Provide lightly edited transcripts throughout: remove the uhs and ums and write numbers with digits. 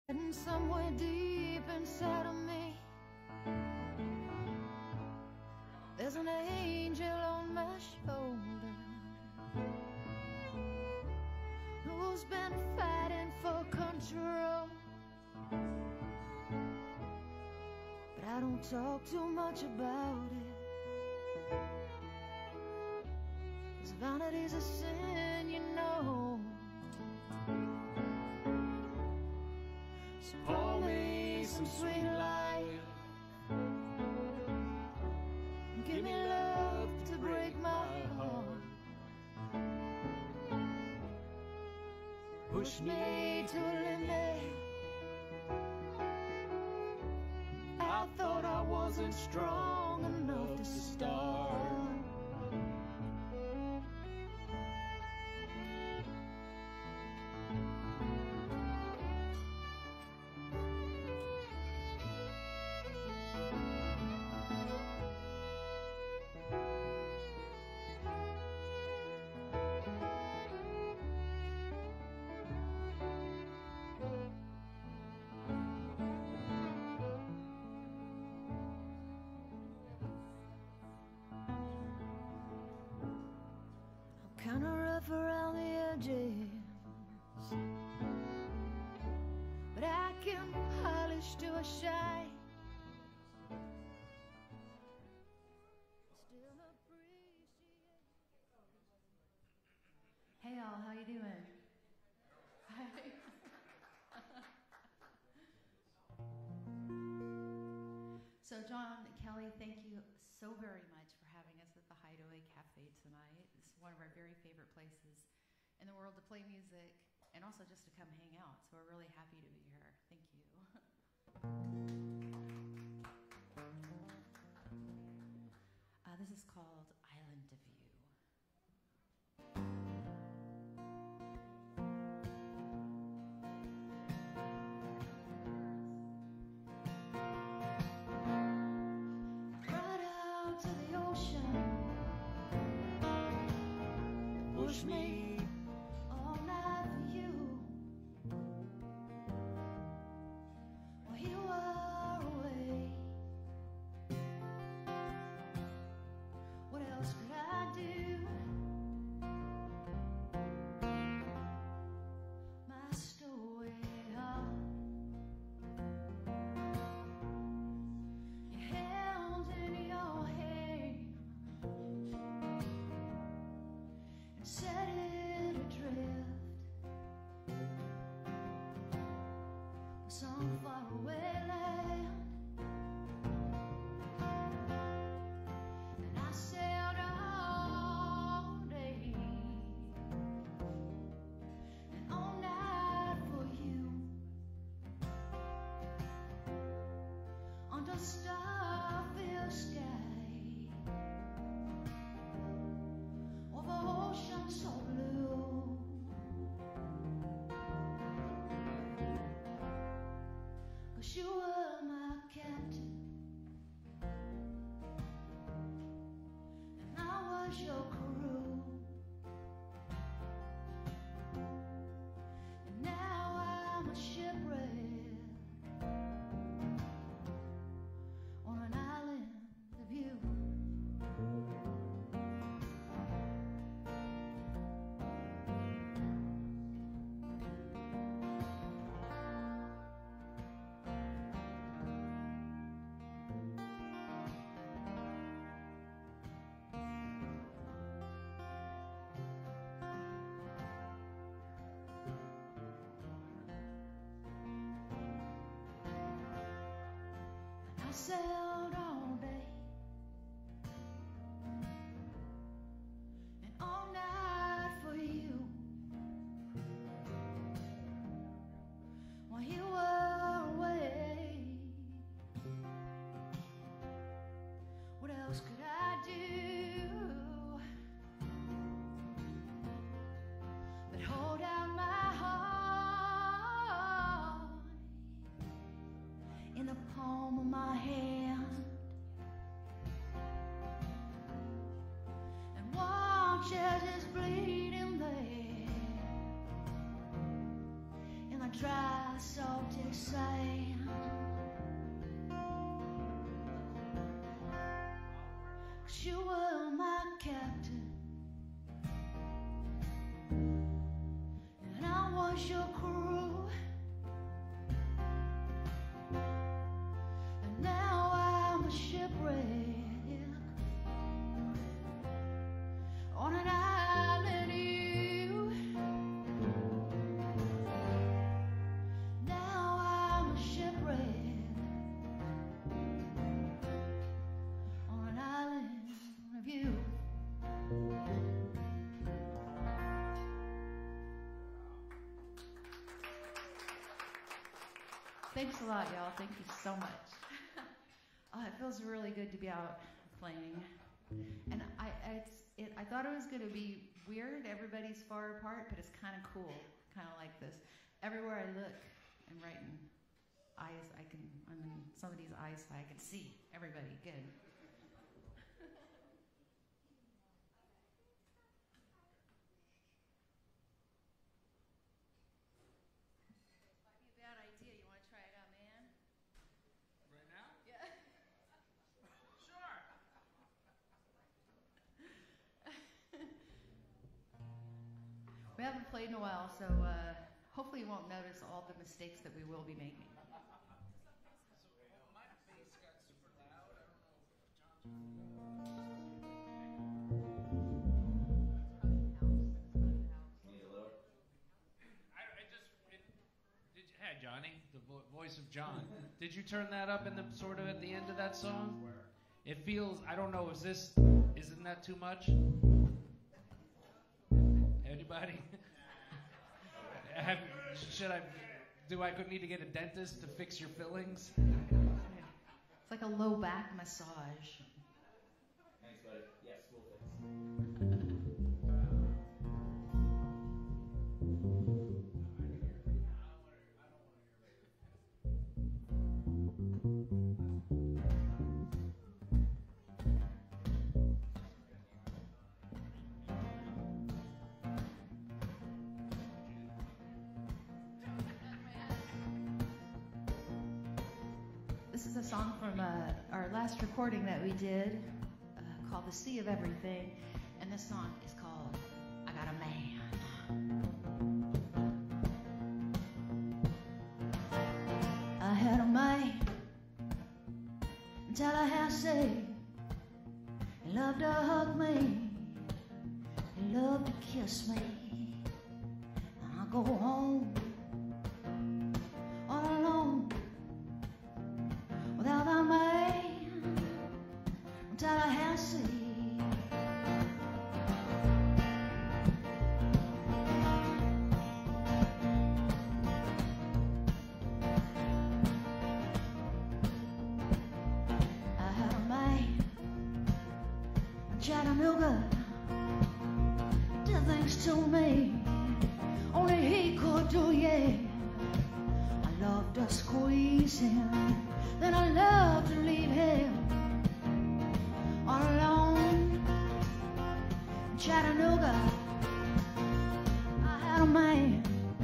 And somewhere deep inside of me, there's an angel on my shoulder who's been fighting for control. But I don't talk too much about it, 'cause vanity's a sin, you know. So pour me some sweet life, give me love to break my heart, push me to a limit. I thought I wasn't strong enough to start. Kinda rough around the edges, but I can polish to a shine. Still appreciate. Hey y'all, how you doing? So John, Kelly, thank you so very much for having us at the Hideaway Cafe tonight. It's one of our very favorite places in the world to play music and also just to come hang out. So we're really happy to be here. Thank you. This is called Island of You. Push me all night for you. While you are away, what else could I do? My stowaway heart, your hands in your hand, and set it adrift some faraway land. And I sailed all day and all night for you, under star-filled sky, over ocean so blue. 'Cause you were my captain and I was your crew, and now I'm a shipwreck on an island of you. I sailed all day and all night for you, while you were away. What else could I do but hold out my heart in the palm of my hand and watch as it's bleeding there in the dry, salty sand. 'Cause you were my captain, and I was your crew. And now I'm a shipwreck on an island you. Now I'm a shipwreck on an island of you. Thanks a lot, y'all. Thank you so much. It feels really good to be out playing. And I thought it was going to be weird. Everybody's far apart, but it's kind of cool, kind of like this. Everywhere I look, I'm right in eyes. I'm in somebody's eyes, so I can see everybody. Good. Might be a bad idea. You want to try it out, man? Right now? Yeah. Sure. We haven't played in a while, so hopefully you won't notice all the mistakes that we will be making. My bass got super loud. I don't know if John's. Hey, Johnny, the voice of John. Did you turn that up in the sort of at the end of that song? It feels. I don't know. Isn't that too much? Anybody? Do I need to get a dentist to fix your fillings? It's like a low back massage. Thanks, buddy. Yes, we'll fix. This is a song from our last recording that we did called The Sea of Everything. And this song is called I Got a Man. I had a man in Tallahassee. He loved to hug me. He loved to kiss me. And I go home all alone without my man in Tallahassee. I had a man in Chattanooga, did things to me only he could do, yeah. I loved to squeeze him, then I loved to leave him all alone in Chattanooga. I had a man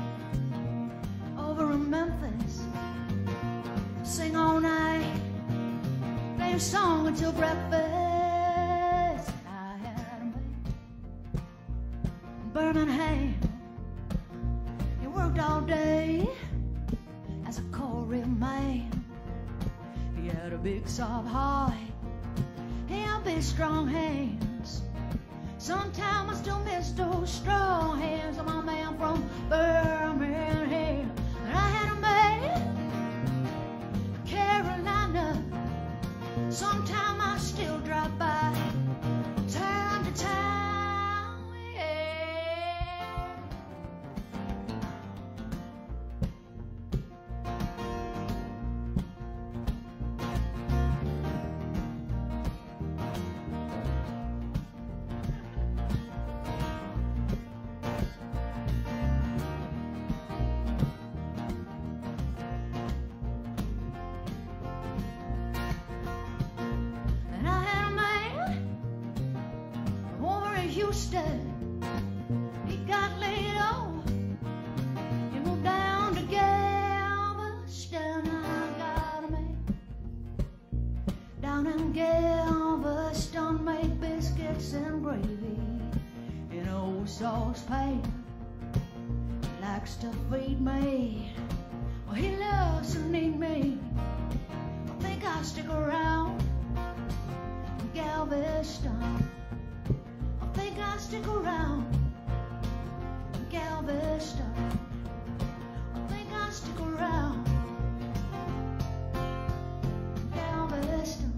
over in Memphis, sing all night, play a song until breakfast. I had a man in Birmingham. He worked all day as a quarry man. He had a big soft heart, he had big strong hands. Sometimes I still miss those strong hands of my man from Birmingham. And I had a man in Carolina. Sometimes I still drop by time to time, yeah. And I had a man over in Houston. He got laid off. He moved down to Gay. soul's pain. He likes to feed me. Well, he loves to need me. I think I'll stick around in Galveston. I think I'll stick around in Galveston. I think I'll stick around in Galveston.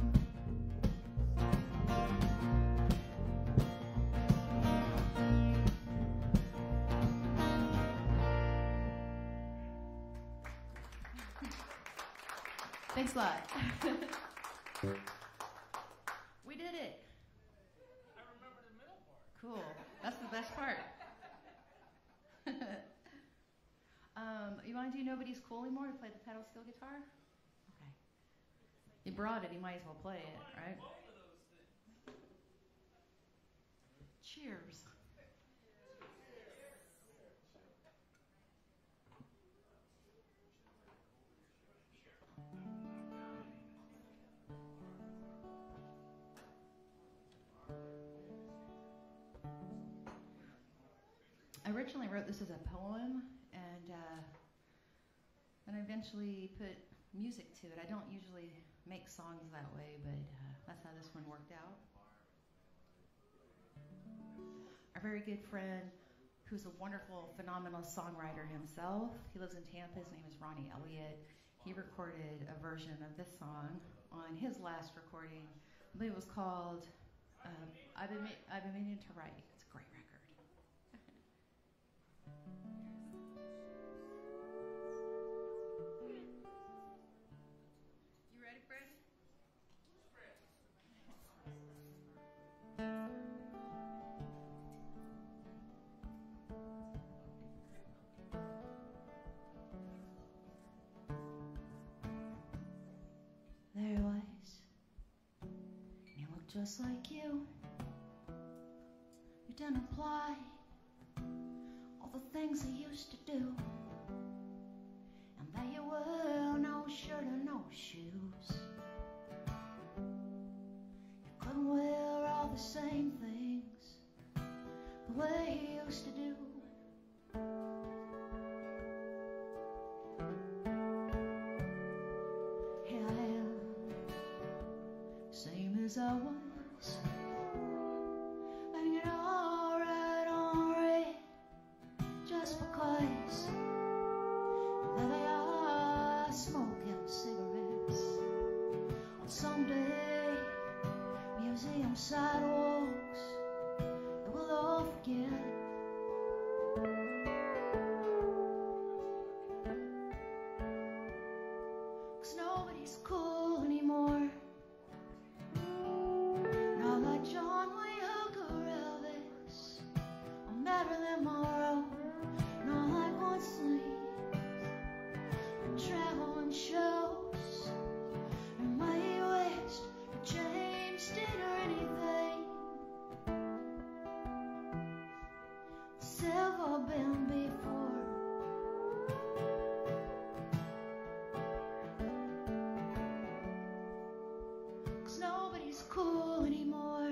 Thanks a lot. We did it. I remember the middle part. Cool. That's the best part. You want to do Nobody's Cool anymore to play the pedal steel guitar? Okay. You brought it. You might as well play it, right? Cheers. I originally wrote this as a poem, and then I eventually put music to it. I don't usually make songs that way, but that's how this one worked out. Our very good friend, who's a wonderful, phenomenal songwriter himself, he lives in Tampa. His name is Ronnie Elliott. He recorded a version of this song on his last recording. I believe it was called I've Been Meaning to Write. It's a great record. You ready, Freddie? There he was. He looked just like you. You didn't apply all the things he used to do. And there you were, no shirt and no shoes. You couldn't wear all the same things the way he used to do. Here I am, same as I was, banging all right on red, just because there they are smoking cigarettes on someday museum sidewalks that we'll all forget. Cause nobody's cool anymore. Not like John Wayne Hooker or Elvis or Marilyn Monroe. Not like One Sleep or traveling shows or Mae West or James Dean or anything that's ever been before. Cause nobody's cool anymore.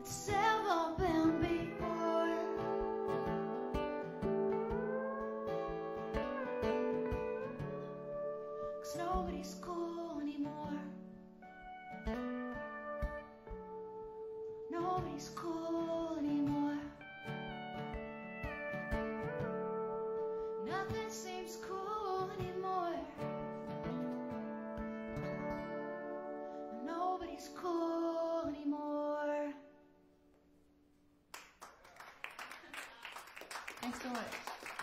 it's ever been before. 'Cause nobody's cool anymore. Nobody's cool anymore. Nothing seems cool anymore. Nobody's cool anymore. Thanks so much.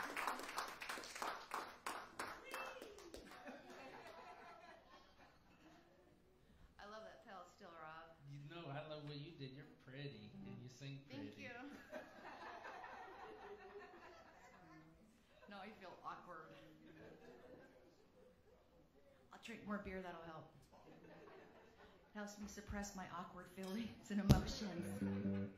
I love that pedal still, Rob. You know, I love what you did. You're pretty, and you sing pretty. Thank you. No, I feel awkward. I'll drink more beer, that'll help. It helps me suppress my awkward feelings and emotions.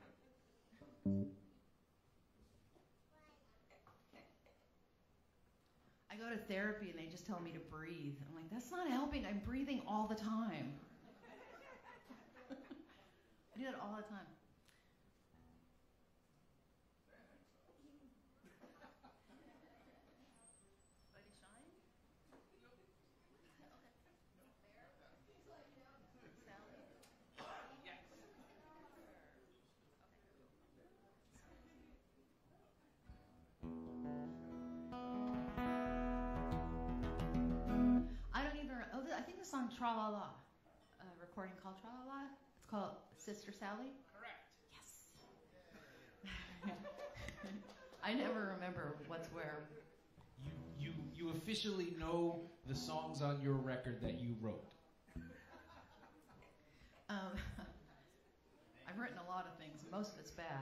I go to therapy and they just tell me to breathe. I'm like, that's not helping. I'm breathing all the time. I do that all the time. Let it shine? Sally? Yes. I don't even. Oh, I think the song Tra La La, a recording called Tra La La. It's called Sister Sally. Correct. Yes. I never remember what's where. You officially know the songs on your record that you wrote. I've written a lot of things. Most of it's bad.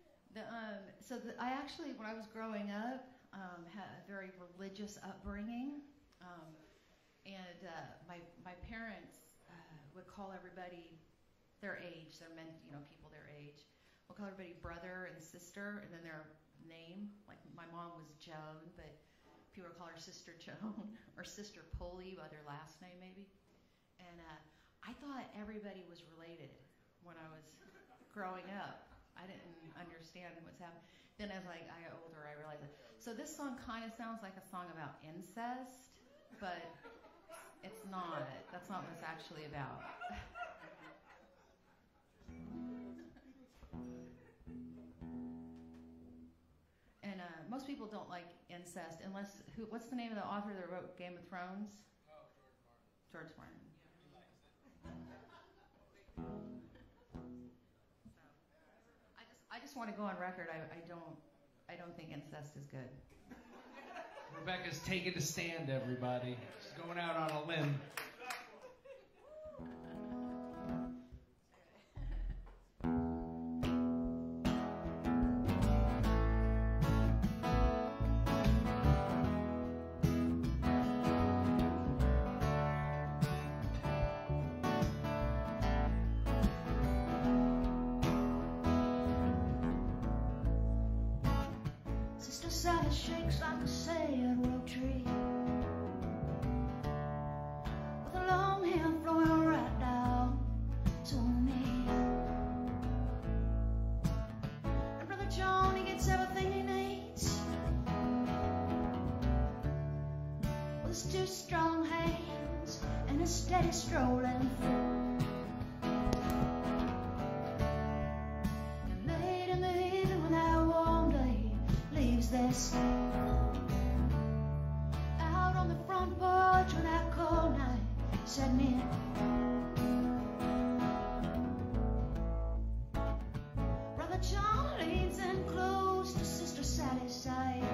I actually, when I was growing up, had a very religious upbringing, and my parents would call everybody their age, their men, people their age. We'll call everybody brother and sister, and then their name. Like my mom was Joan, but people would call her Sister Joan or Sister Pulley by their last name maybe. And I thought everybody was related when I was growing up. I didn't understand what's happening. Then as I got older, I realized that. So this song kind of sounds like a song about incest, but it's not. That's not what it's actually about. And most people don't like incest unless what's the name of the author that wrote Game of Thrones? Oh, George Martin. I just want to go on record. I don't think incest is good. Rebekah's taking a stand, everybody. She's going out on a limb. Sister Sally shakes like a sad willow tree, with a long hair flowing right down to me. And Brother John, he gets everything he needs, with his two strong hands and his steady strolling foot. And late in the evening when that warm day leaves their skin, out on the front porch when that cold night set me in. Brother John leans in close to Sister Sally's side,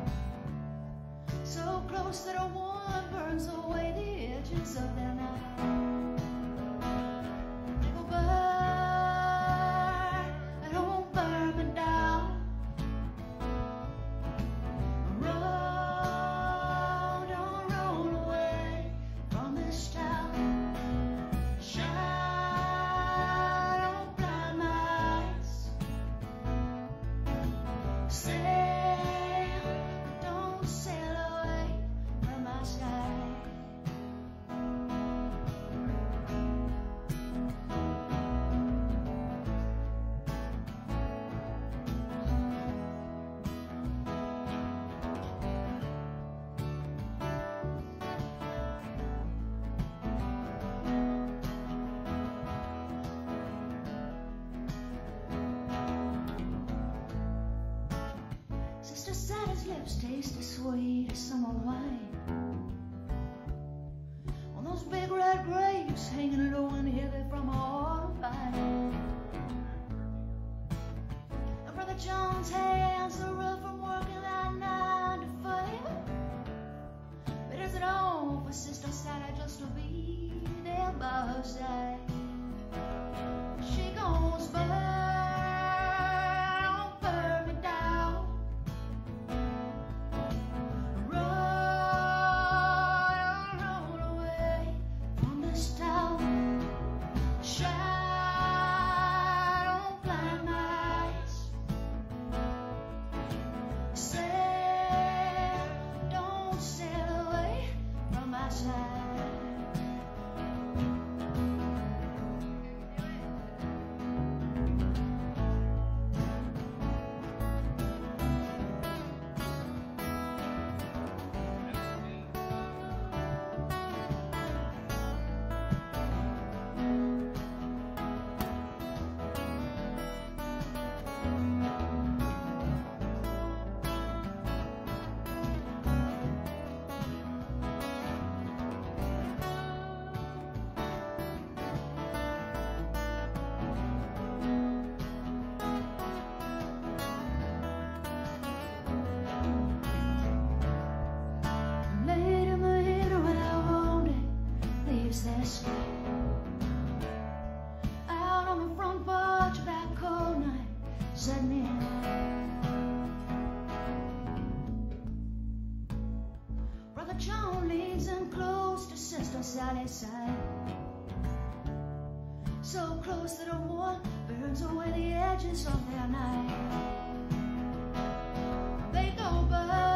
so close that a warmth burns away the edges of their night. They go burn, it won't burn me down. Roll, don't roll away from this town. lips taste as sweet as summer wine. On those big red grapes hanging low and heavy from a autumn vine. And Brother John's hands are rough from working that 9 to 5. But is it all for Sister Sally just to be there by her side? She goes by. Out on the front porch of that cold night, setting in. Brother John leans in close to Sister Sally's side, so close that a warmth burns away the edges of their night. They go by.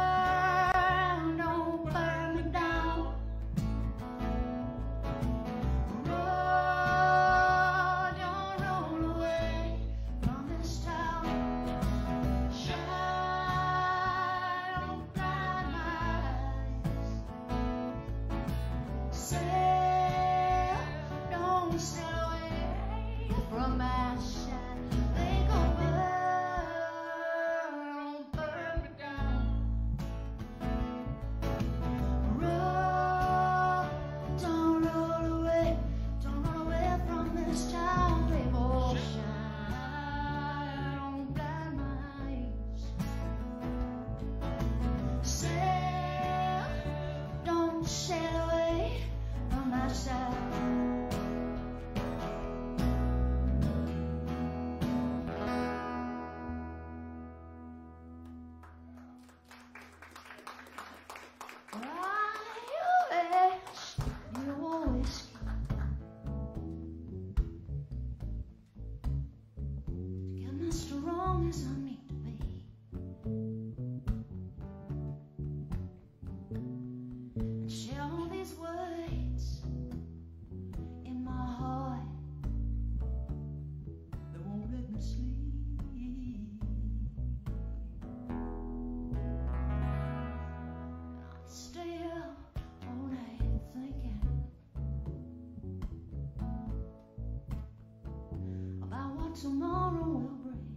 Tomorrow will bring.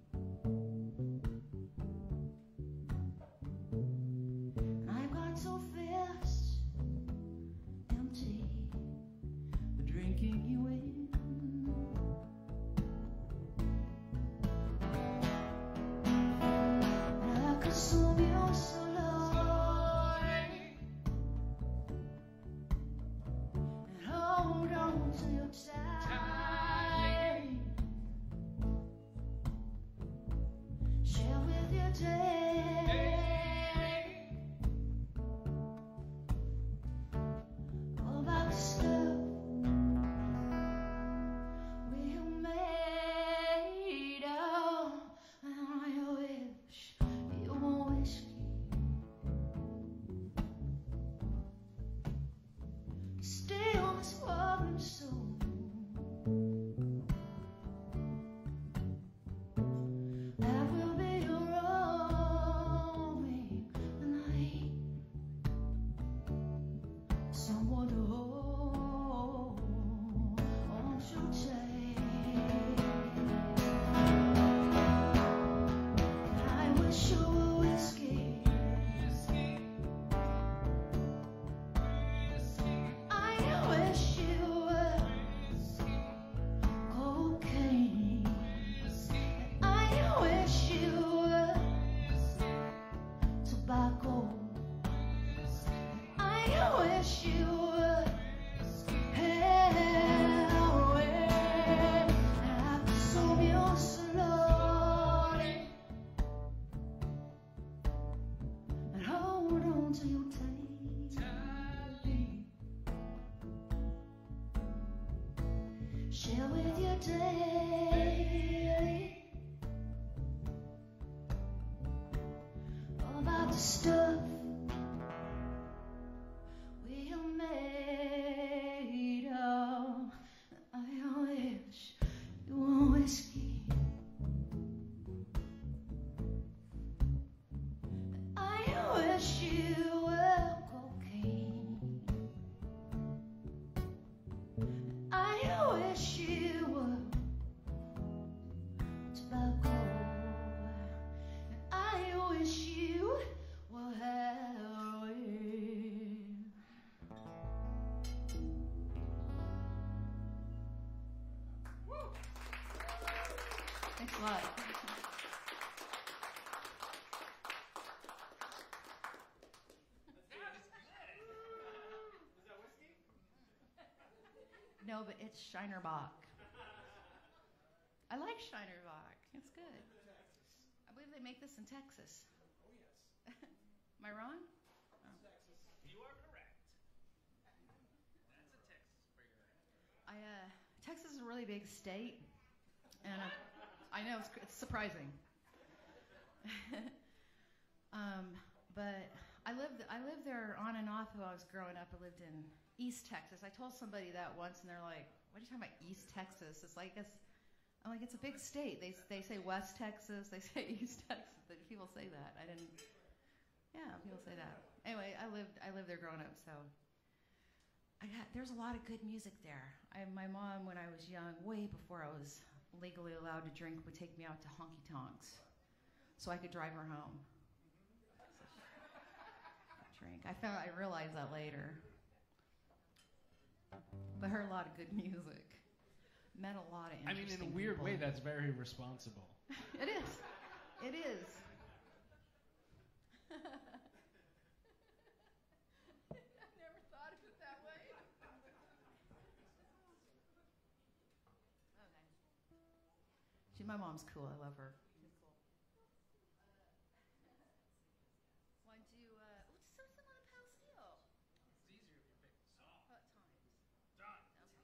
And I've got so fast, empty, drinking you in. And I consume you so slowly, and hold on to your time. That will be your own. share with you daily all about the stuff we are made of. I wish you were whiskey. I wish you were cocaine. I wish you were tobacco. I wish you were heroin. Thanks a lot. No, but it's Shinerbach. I like Shinerbach. It's good. I believe they make this in Texas. Oh, yes. Am I wrong? Oh. Texas. You are correct. That's a Texas for you. Texas is a really big state, and I know it's surprising. But I lived there on and off while I was growing up. I lived in East Texas. I told somebody that once, and they're like, "What are you talking about, East Texas?" It's like I'm like, it's a big state. They say West Texas. They say East Texas. People say that. I didn't. Yeah, people say that. Anyway, I lived there growing up, so there's a lot of good music there. My mom, when I was young, way before I was legally allowed to drink, would take me out to honky tonks, so I could drive her home. Drink. I realized that later. But heard a lot of good music. Met a lot of interesting in a weird people. way, that's very responsible. It is. It is. I never thought of it that way. Okay. My mom's cool. I love her. She's cool. Want to let's do some on Pastore. It's easier if you pick the song. What times? Done.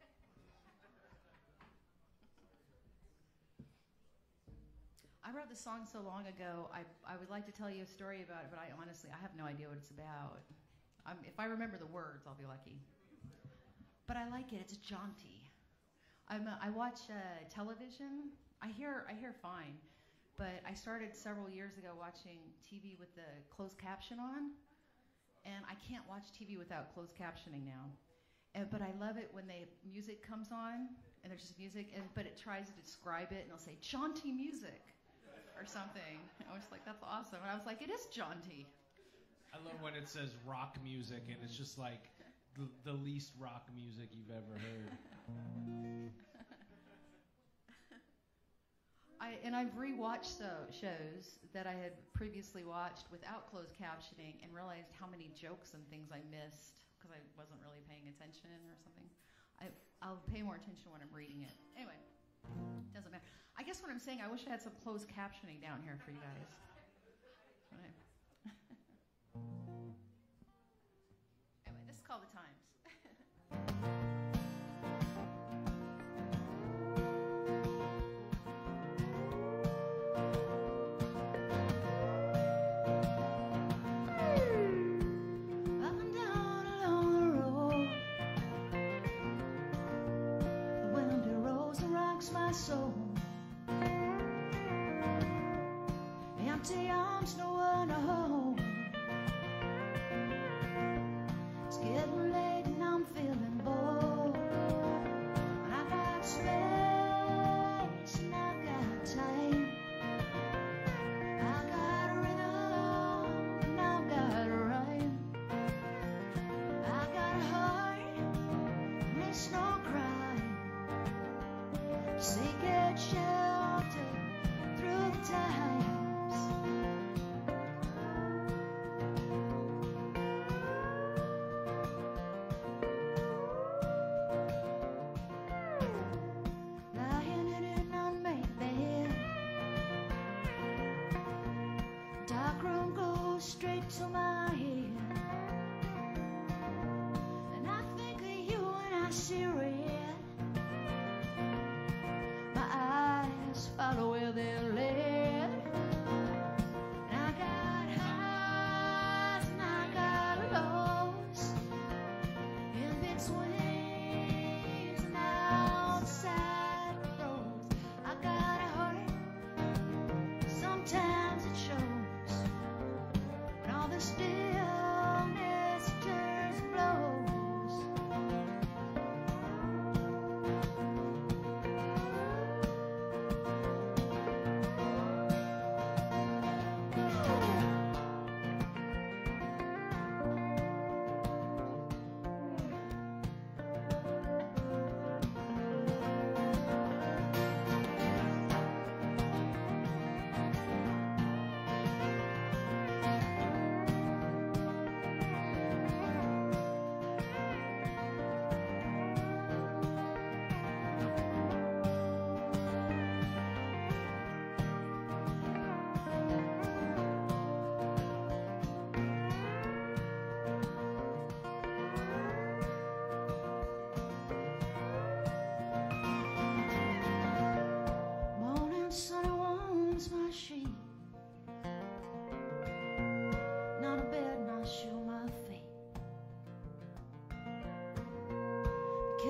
I wrote this song so long ago. I would like to tell you a story about it, but I have no idea what it's about. If I remember the words, I'll be lucky. But I like it. It's jaunty. I watch television. I hear fine, but I started several years ago watching TV with the closed caption on, and I can't watch TV without closed captioning now. But I love it when music comes on, and there's just music, but it tries to describe it, and it'll say jaunty music or something. I was like, that's awesome. And I was like, it is jaunty. I love when it says rock music, and it's just like the least rock music you've ever heard. I've rewatched shows that I had previously watched without closed captioning and realized how many jokes and things I missed because I wasn't really paying attention or something. I'll pay more attention when I'm reading it. Anyway, doesn't matter. I guess what I'm saying, I wish I had some closed captioning down here for you guys. Anyway, this is called The Times. Soul. Empty arms, no one to hold. It's getting late and I'm feeling bored. And I've got space and I've got time. I've got a rhythm and I've got a rhyme. I've got a heart and it's no crime. Seek it shelter through the times. Lying in an unmade bed, dark room goes straight to my head, and I think of you and I see red.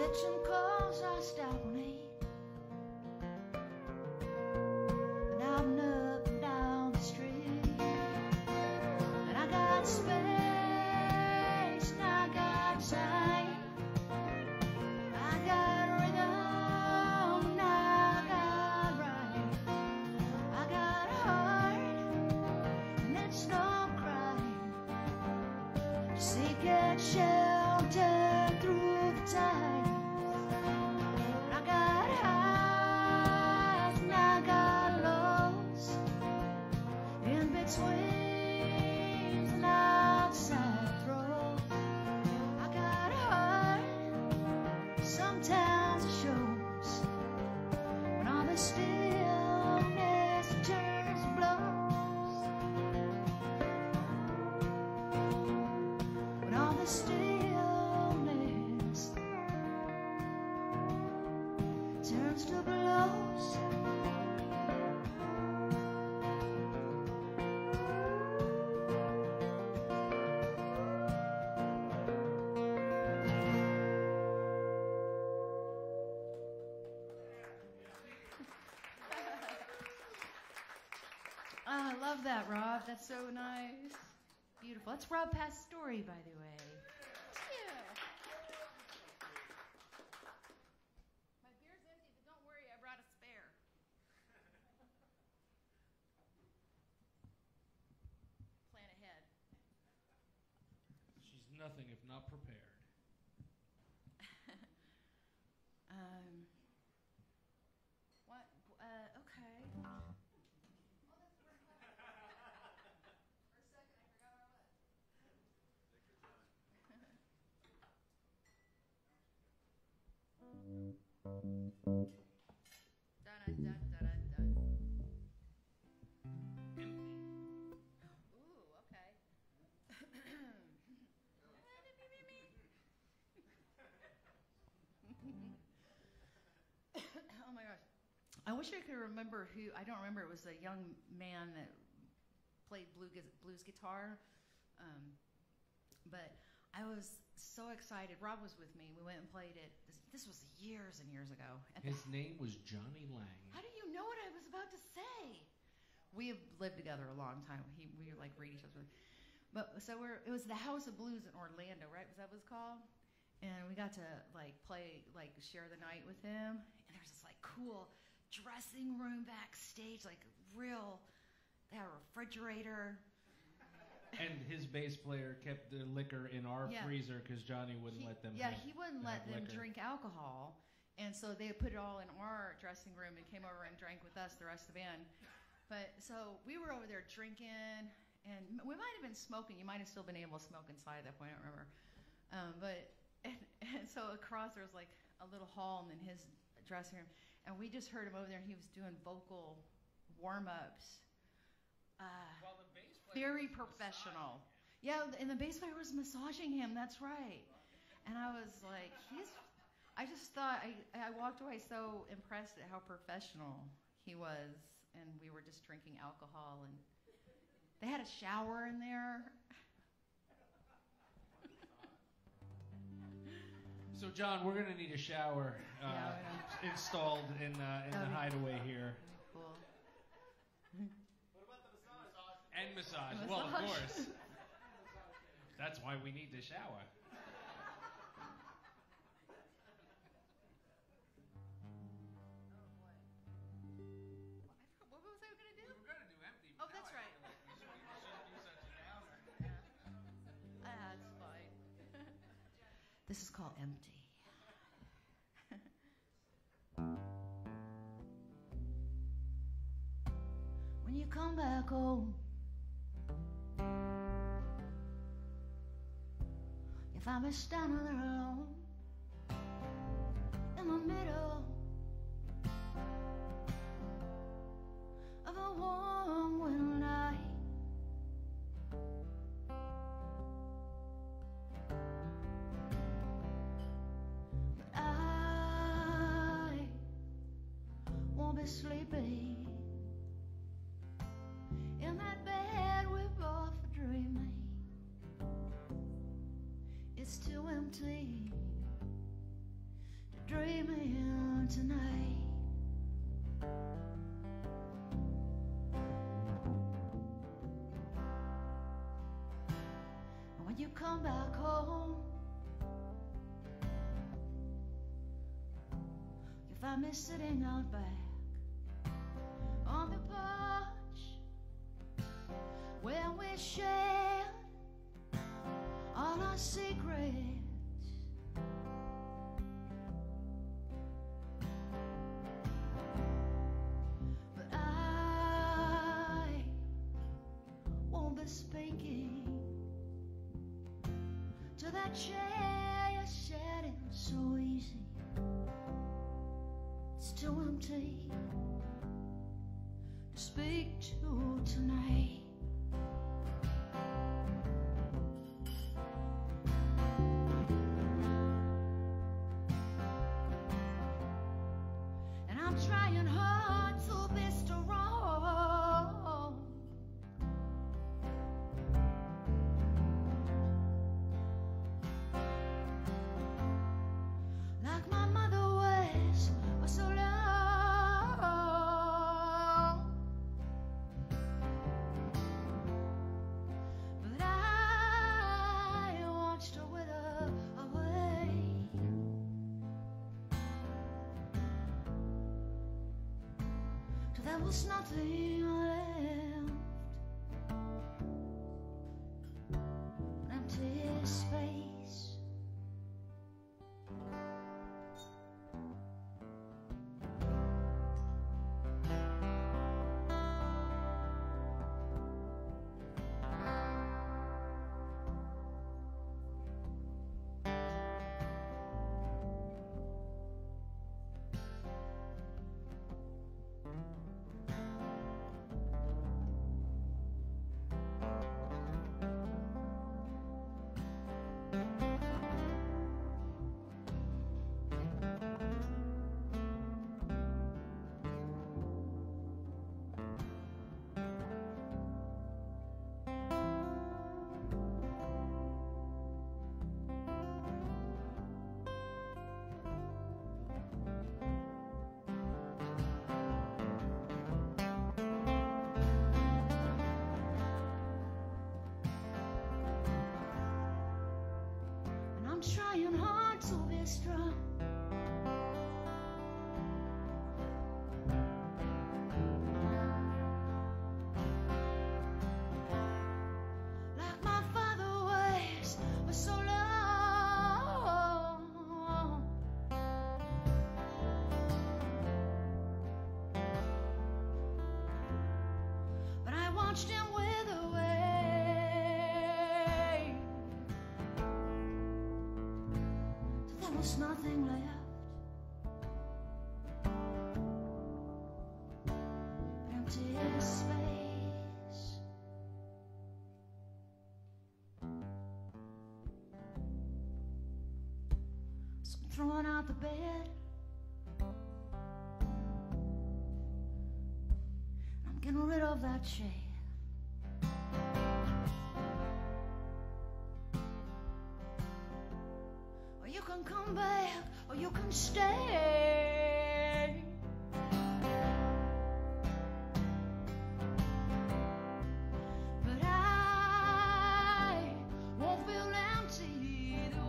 kitchen calls, I stop and eat. And I've up and down the street. And I got space, and I got time. I got rhythm, and I got right. I got a heart, and it's not crying. Seek and shelter through the times. I got highs and I got lows, in betweens and outside throws. I got a heart, sometimes it shows, when all the stillness turns and blows. When all the stillness turns to blows. I love that, Rob. That's so nice. Beautiful. That's Rob Pastore, by the way. Yeah. My beer's empty, but don't worry, I brought a spare. Plan ahead. She's nothing if not prepared. What? Okay. Dun, dun, dun, dun, dun. Ooh, okay. Oh my gosh. I wish I could remember who, I don't remember, it was a young man that played blues guitar. But I was so excited. Rob was with me. We went and played it. This was years and years ago. His name was Johnny Lang. How do you know what I was about to say? We have lived together a long time. We like read each other. But so it was the House of Blues in Orlando, right? Was that what it's called? And we got to like play, like share the night with him. And there's this like cool dressing room backstage, like real. They had a refrigerator. And his bass player kept the liquor in our freezer because Johnny wouldn't let them. Yeah, he wouldn't let them liquor. drink alcohol, and so they put it all in our dressing room and came over and drank with us, the rest of the band. But so we were over there drinking, and we might have been smoking. You might have still been able to smoke inside at that point. I don't remember. And so across there was like a little hall in his dressing room, and we just heard him over there. And he was doing vocal warm-ups. Well, the bass player Very professional. Yeah, and the bass player was massaging him. That's right. And I was like, I just thought, I walked away so impressed at how professional he was. And we were just drinking alcohol. And they had a shower in there. So, John, we're going to need a shower installed in the hideaway here. Cool. And massage. Well, of course. That's why we need the shower. What was I going to do? We were going to do empty. Oh, that's right. We shouldn't do such a downer. That's fine. This is called empty. When you come back home, you find me standing there alone in the middle of a warm winter night. But I won't be sleeping in that bed we both were dreaming. It's too empty come back home, you find me sitting out back on the porch where we shared all our secrets. But I won't be speaking to that chair you're shedding so easy. It's too empty to speak to tonight. And I'm trying hard to be strong, like my mother was for so long. But I watched her wither away, till there was nothing left, an empty space. And I'm trying hard to be strong, like my father was for so long. But I watched him wither away, till there was nothing left, an empty space. So I'm throwing out the bed, I'm getting rid of that chair. Or you can come back, or you can stay. But I won't feel empty either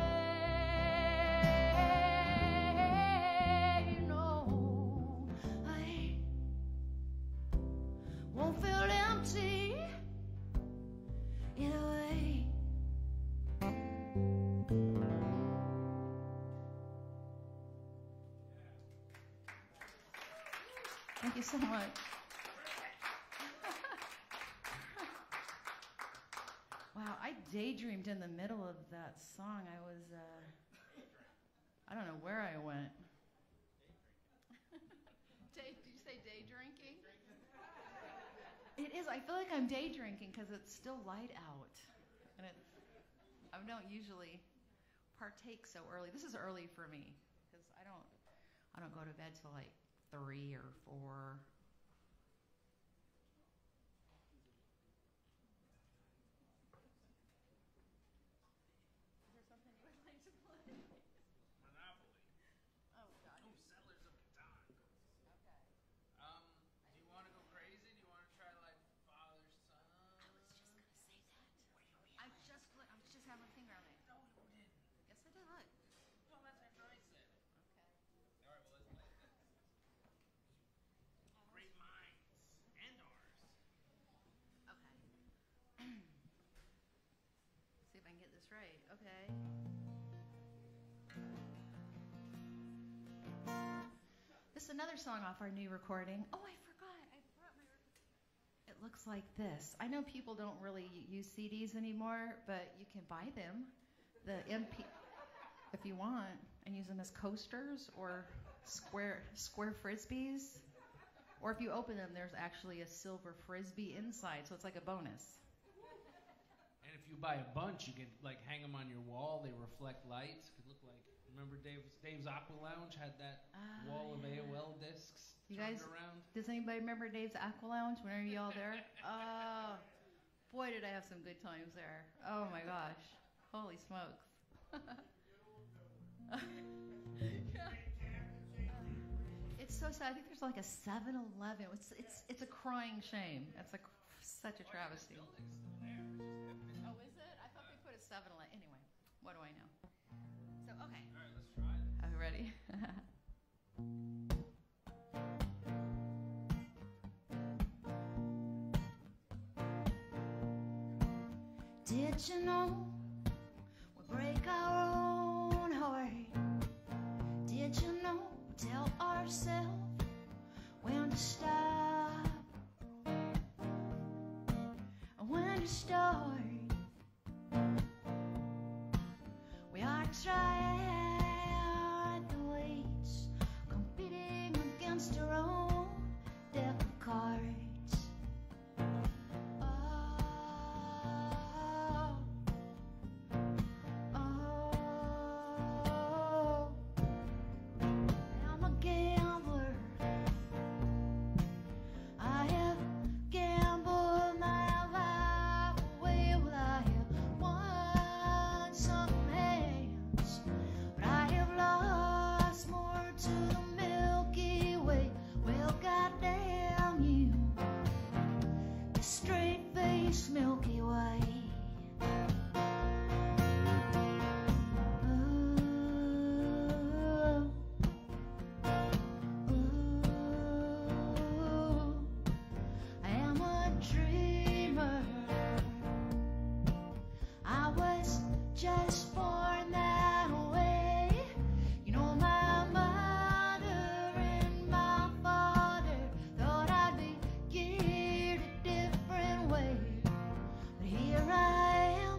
way. No, I won't feel empty either way. Thank you so much. Wow, I daydreamed in the middle of that song. I don't know where I went. Did you say day drinking? It is. I feel like I'm day drinking because it's still light out, and I don't usually partake so early. This is early for me because I don't go to bed till like 3 or 4. Is there something you would like to play? Monopoly. Oh, God. Oh, Sellers of Catan. Okay. Do you want to go crazy? Do you want to try like Father Son? I was just gonna say that. I was just having right. Okay. This is another song off our new recording. Oh, I forgot. I brought my. It looks like this. I know people don't really use CDs anymore, but you can buy them, the MP, if you want, and use them as coasters or square frisbees. Or if you open them, there's actually a silver frisbee inside, so it's like a bonus. And if you buy a bunch, you can like hang them on your wall. They reflect lights. Could look like, remember Dave's Aqua Lounge had that wall of AOL discs You turned guys, around. does anybody remember Dave's Aqua Lounge? When are y'all there? Oh, boy, did I have some good times there. Oh my gosh, holy smokes. It's so sad. I think there's like a 7-Eleven. It's a crying shame. It's like such a travesty. Oh, is it? I thought they put a 7-Eleven. Anyway, what do I know? So, okay. All right, let's try it. Are you ready? Did you know we break our own heart? Did you know we tell ourselves when to stop and when to start? We are triathletes competing against our own deck of cards. Milky Way. I am a dreamer. I was just born that way. You know, my mother and my father thought I'd be geared a different way. Here I am,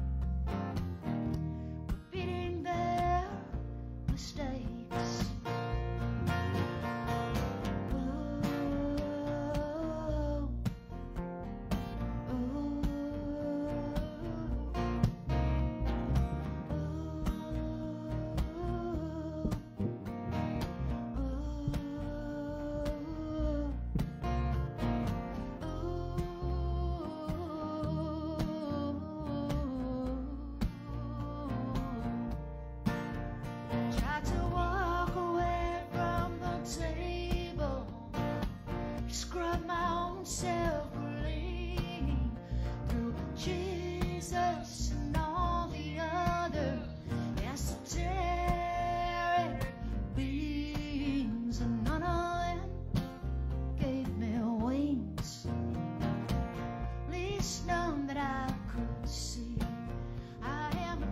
repeating their mistakes. Tried to walk away from the table, scrub my own self-belief through Jesus and all the other esoteric beings, and none of them gave me wings, at least none that I could see. I am a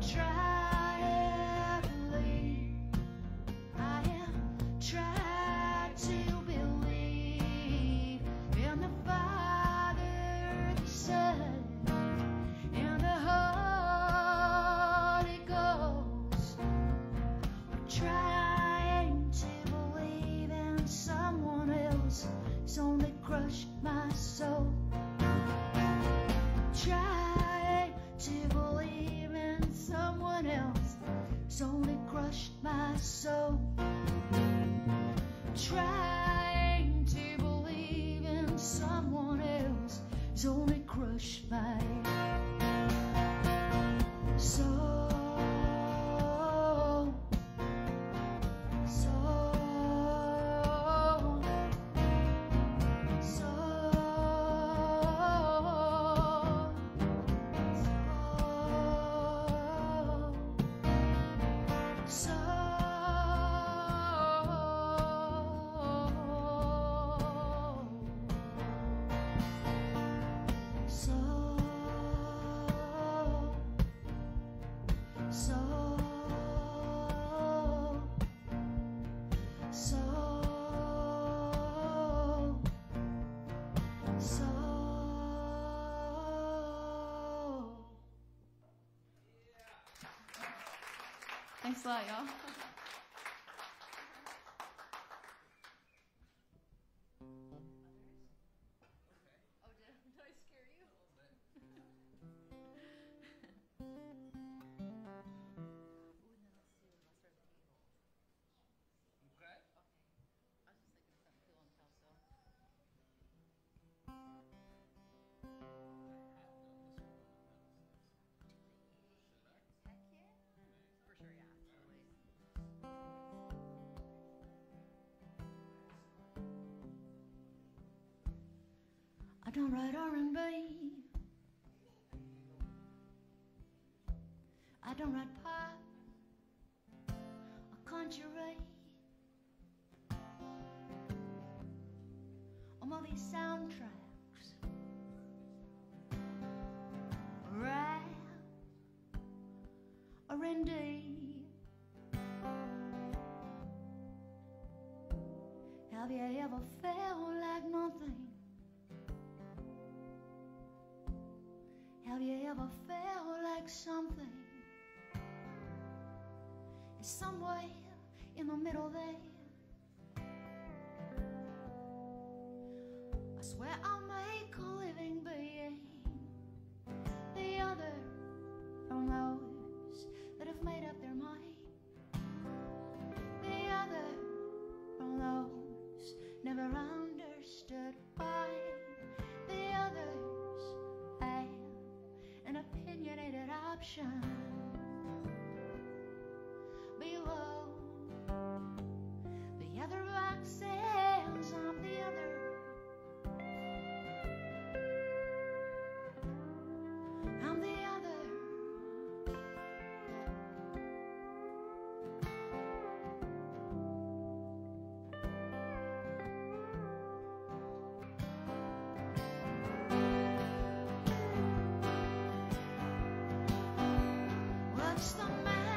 triathlete. I am trying to believe in the Father, the Son, and the Holy Ghost. We're trying to believe in someone else. It's only crushed my soul. Trying to believe in someone else. It's only crushed my soul. Trying to believe in someone else. It's only crushed my soul. So Thanks a lot, y'all. I don't write R&B. I don't write pop or country. Or movie soundtracks. Or rap or indie. Have you ever felt like nothing? Have you ever felt like something is somewhere in the middle there? I swear I'll make a living being the other from those that have made up their mind, the other from those never understood why, the others have an opinionated option below the other boxes of the other. I'm the other. What's the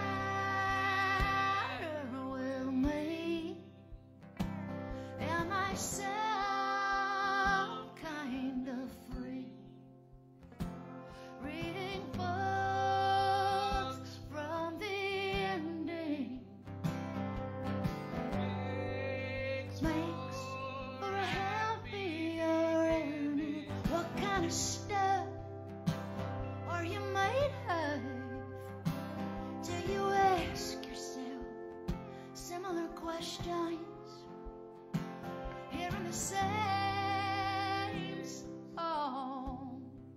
matter with me? Am I some kind of free? Reading books from the ending makes for a happier ending. What kind of stuff are you made of? Do you ask yourself similar questions? Hearing the same song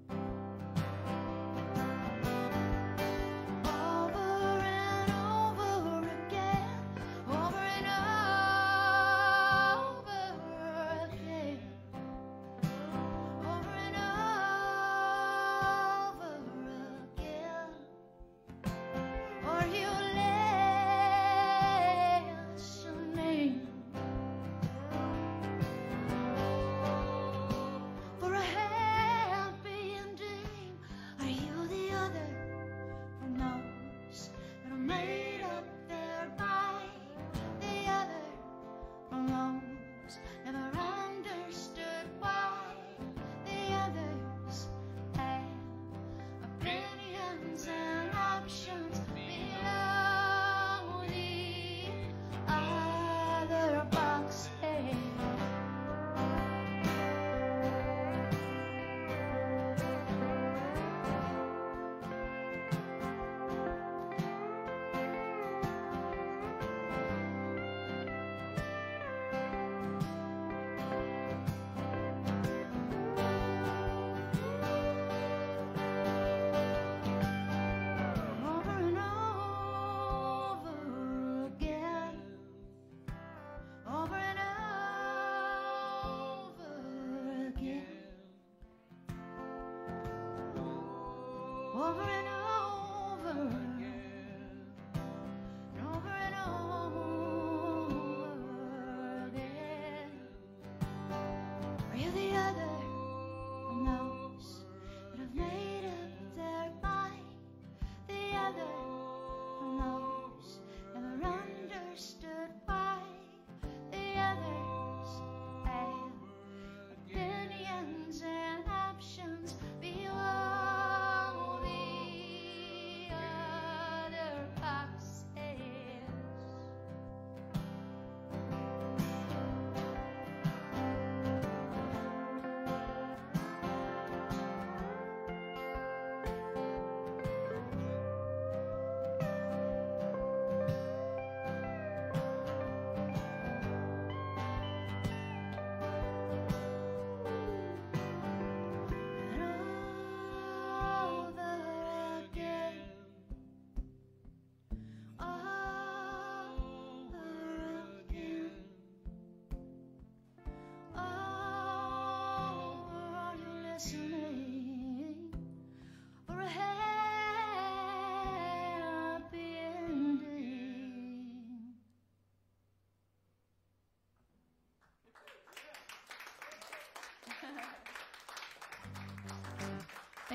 over and over again, over and over again, over and over again. Are you listening?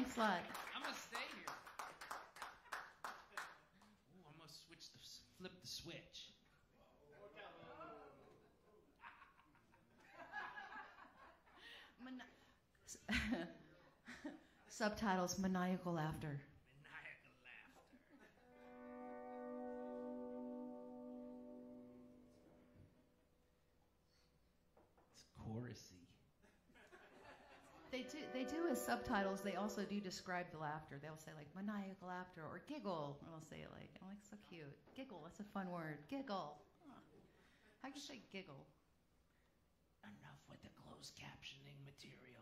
Thanks a lot. I'm gonna stay here. Ooh, I'm gonna flip the switch. Subtitles: maniacal laughter. Maniacal laughter. It's chorusy. They do as subtitles. They also do describe the laughter. They'll say like maniacal laughter or giggle. And I'll say it like, I'm like, so cute. Giggle. That's a fun word. Giggle. How do you say giggle? Enough with the closed captioning material.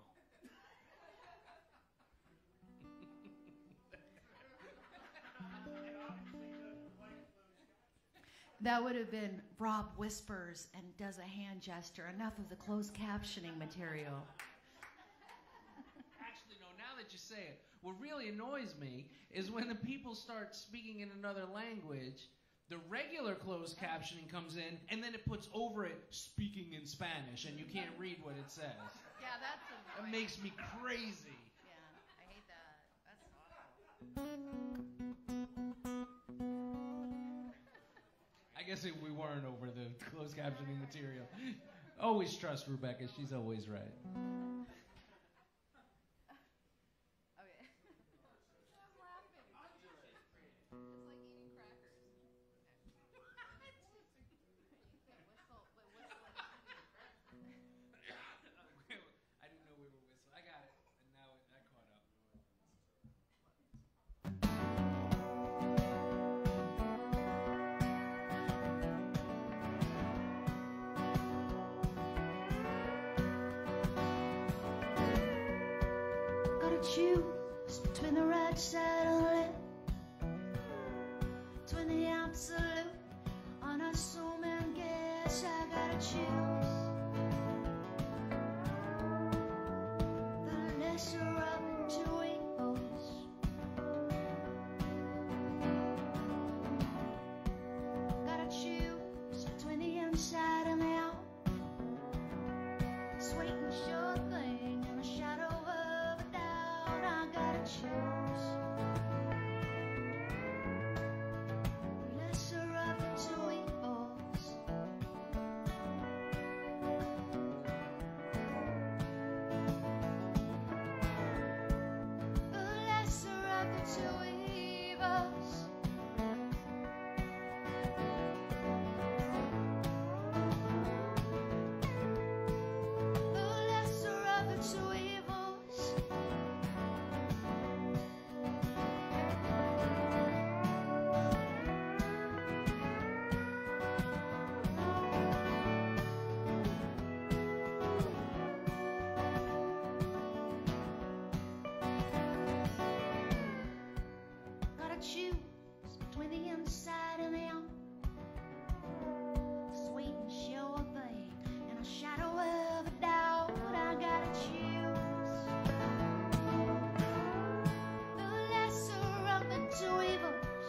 That would have been Rob whispers and does a hand gesture. Enough of the closed captioning material. Actually, no, now that you say it, what really annoys me is when the people start speaking in another language, the regular closed captioning comes in, and then it puts over it speaking in Spanish, and you can't read what it says. Yeah, that's It makes me crazy. Yeah, I hate that. That's awful. I guess we weren't over the closed captioning material. Always trust Rebekah. She's always right. Okay. I'm laughing. It's like eating crackers. You can't whistle, but whistle. I didn't know we were whistling. I got it. And now I caught up. Choose between the right side and left, between the absolute, unassuming guess. I gotta choose the lesser of the two evils. Gotta choose between the inside and the out, sweet and sure thing in the shadow of choose lesser of the two evils. The lesser of the two evils. The lesser of the two evils. Choose between the inside and the out, sweet and sure thing in a shadow of a doubt. I gotta choose the lesser of the two evils.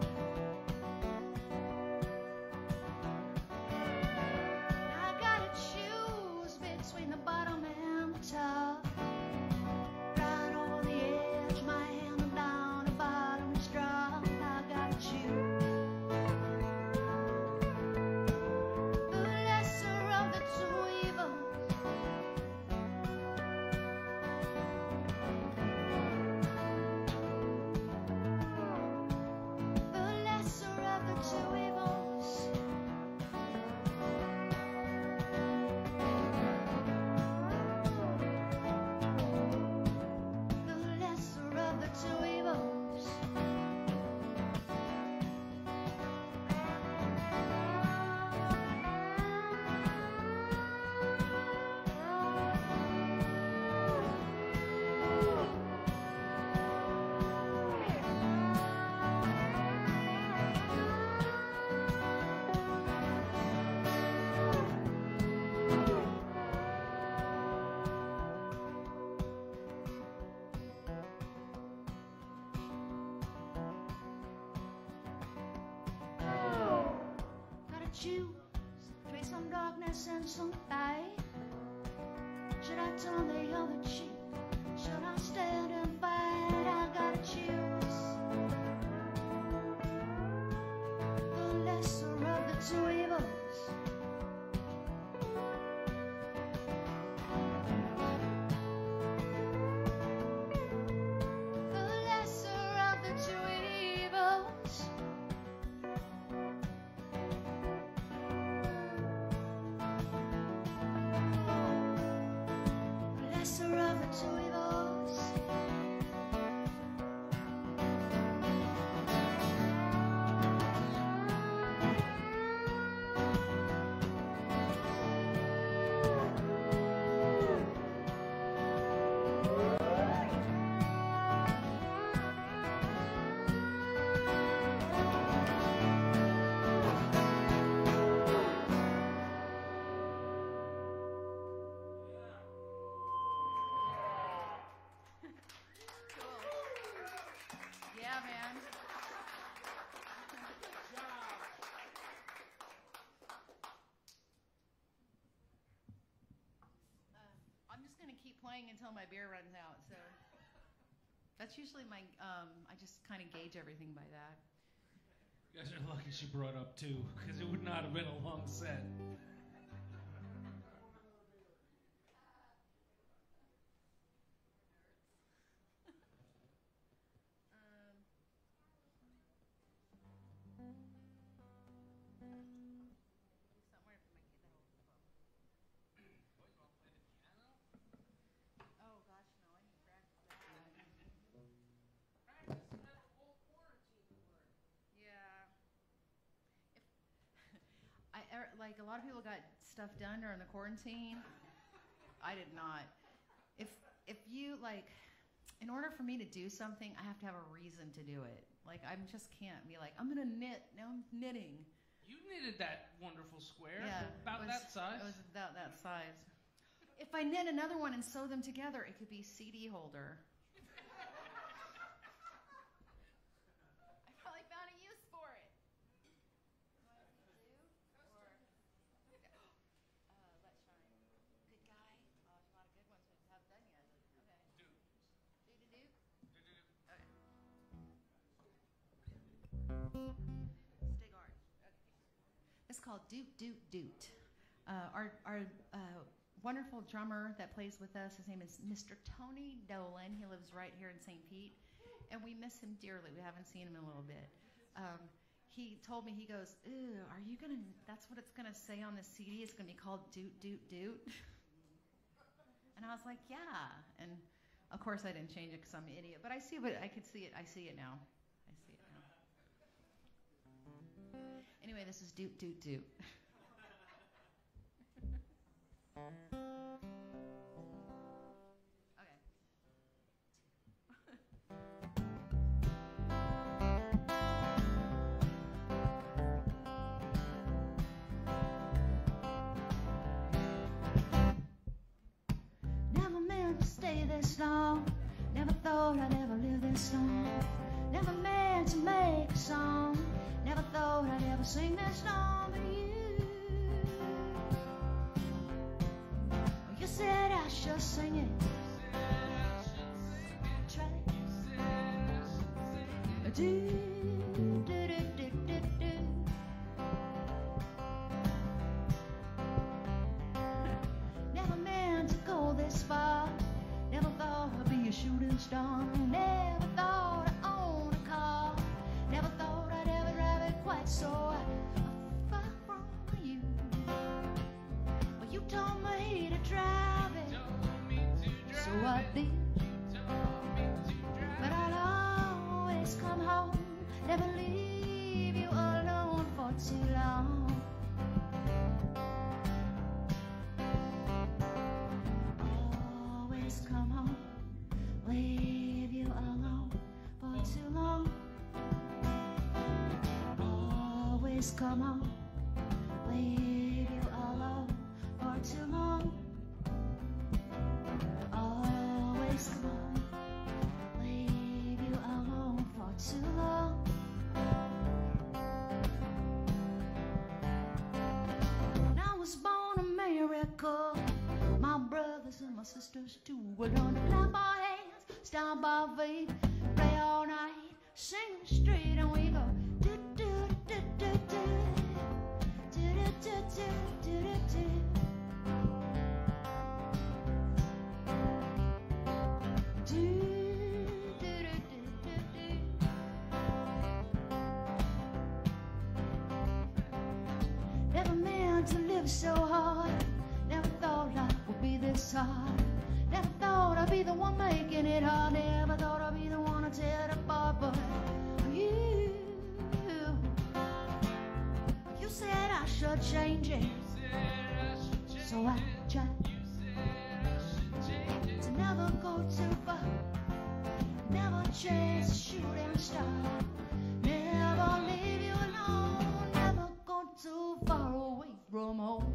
I gotta choose between the bottom and the top. Right over the edge, my hand down the bottom straw. I gotta choose the lesser of the two evils. The lesser of the two evils. The lesser of the two evils. Gotta choose between some darkness and some light. Should I turn the other cheek? Should I stand and fight? I gotta choose the lesser of the two evils. The lesser of the two evils. The lesser of the two evils. Yeah, man. I'm just gonna keep playing until my beer runs out. So that's usually my. I just kind of gauge everything by that. You guys are lucky she brought up two, because it would not have been a long set. Oh gosh, no, I need practice that. Yeah. Like a lot of people got stuff done during the quarantine. I did not. If you like, in order for me to do something, I have to have a reason to do it. Like I just can't be like, I'm gonna knit. Now I'm knitting. You knitted that wonderful square. Yeah, About that size. It was about that size. If I knit another one and sew them together, it could be CD holder. I probably found a use for it. Let's shine. Good guy. Oh, there's a lot of good ones we haven't done yet. Okay. Do-do-do. Okay. Stigart. Okay. It's called Doot Doot Doot. Our wonderful drummer that plays with us, his name is Mr. Tony Dolan. He lives right here in St. Pete, and we miss him dearly. We haven't seen him in a little bit. He told me, he goes, "Ew, are you gonna? That's what it's gonna say on the CD. It's gonna be called Doot Doot Doot." And I was like, "Yeah." And of course, I didn't change it because I'm an idiot. But I see, but I could see it. I see it now. I see it now. Anyway, this is Doot Doot Doot. Okay. Never meant to stay this long. Never thought I'd ever live this long. Never meant to make a song. Never thought I'd ever sing this song, but you said I should sing it. Try it. Do, do, do, do, do, do. Never meant to go this far. Never thought I'd be a shooting star. Never thought I'd own a car. Never thought I'd ever drive it quite so far from you. But you told me to drive it, so I did. But I'll always come home, never leave you alone for too long. Always come home, leave you alone for too long. Always come home, leave you alone for too long. Always come home, leave you alone for too long. When I was born in America, my brothers and my sisters too were on the fly boy. stomp our feet, play all night, sing straight, and we go do do do do do do do do do do do. Never meant to live so hard. Never thought life would be this hard. Never thought I'd be the one making it hard. Never thought I'd be the one to tear it apart. But you said I should change it. So I tried to never go too far. Never chase a shooting star. Never leave you alone. Never go too far away from home.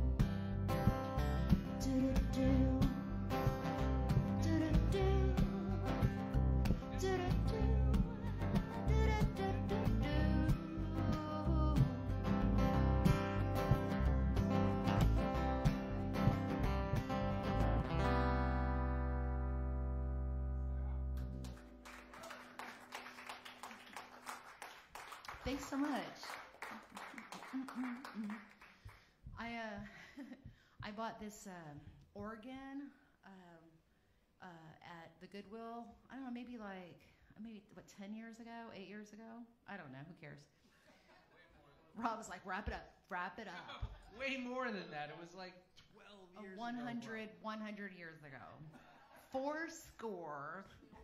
Do-do-do. Do-do-do. Do-do-do. Do-do-do-do-do. Thanks so much. I bought this organ at the Goodwill. I don't know, maybe 10 years ago, 8 years ago. I don't know. Who cares? Rob was like, wrap it up, wrap it up. Way more than that. It was like 12 years 100 years ago. 4 score.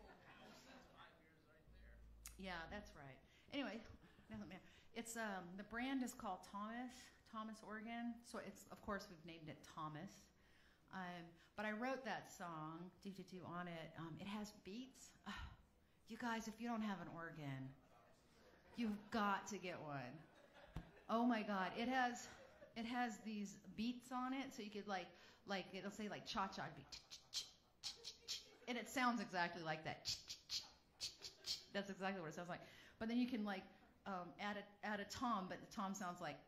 Yeah, that's right. Anyway, doesn't matter. It's the brand is called Thomas Organ. So it's, of course, we've named it Thomas. But I wrote that song, do on it. It has beats. You guys, if you don't have an organ, you've got to get one. Oh my God, it has these beats on it, so you could like it'll say like cha-cha beat, and it sounds exactly like that. That's exactly what it sounds like. But then you can like add a tom, but the tom sounds like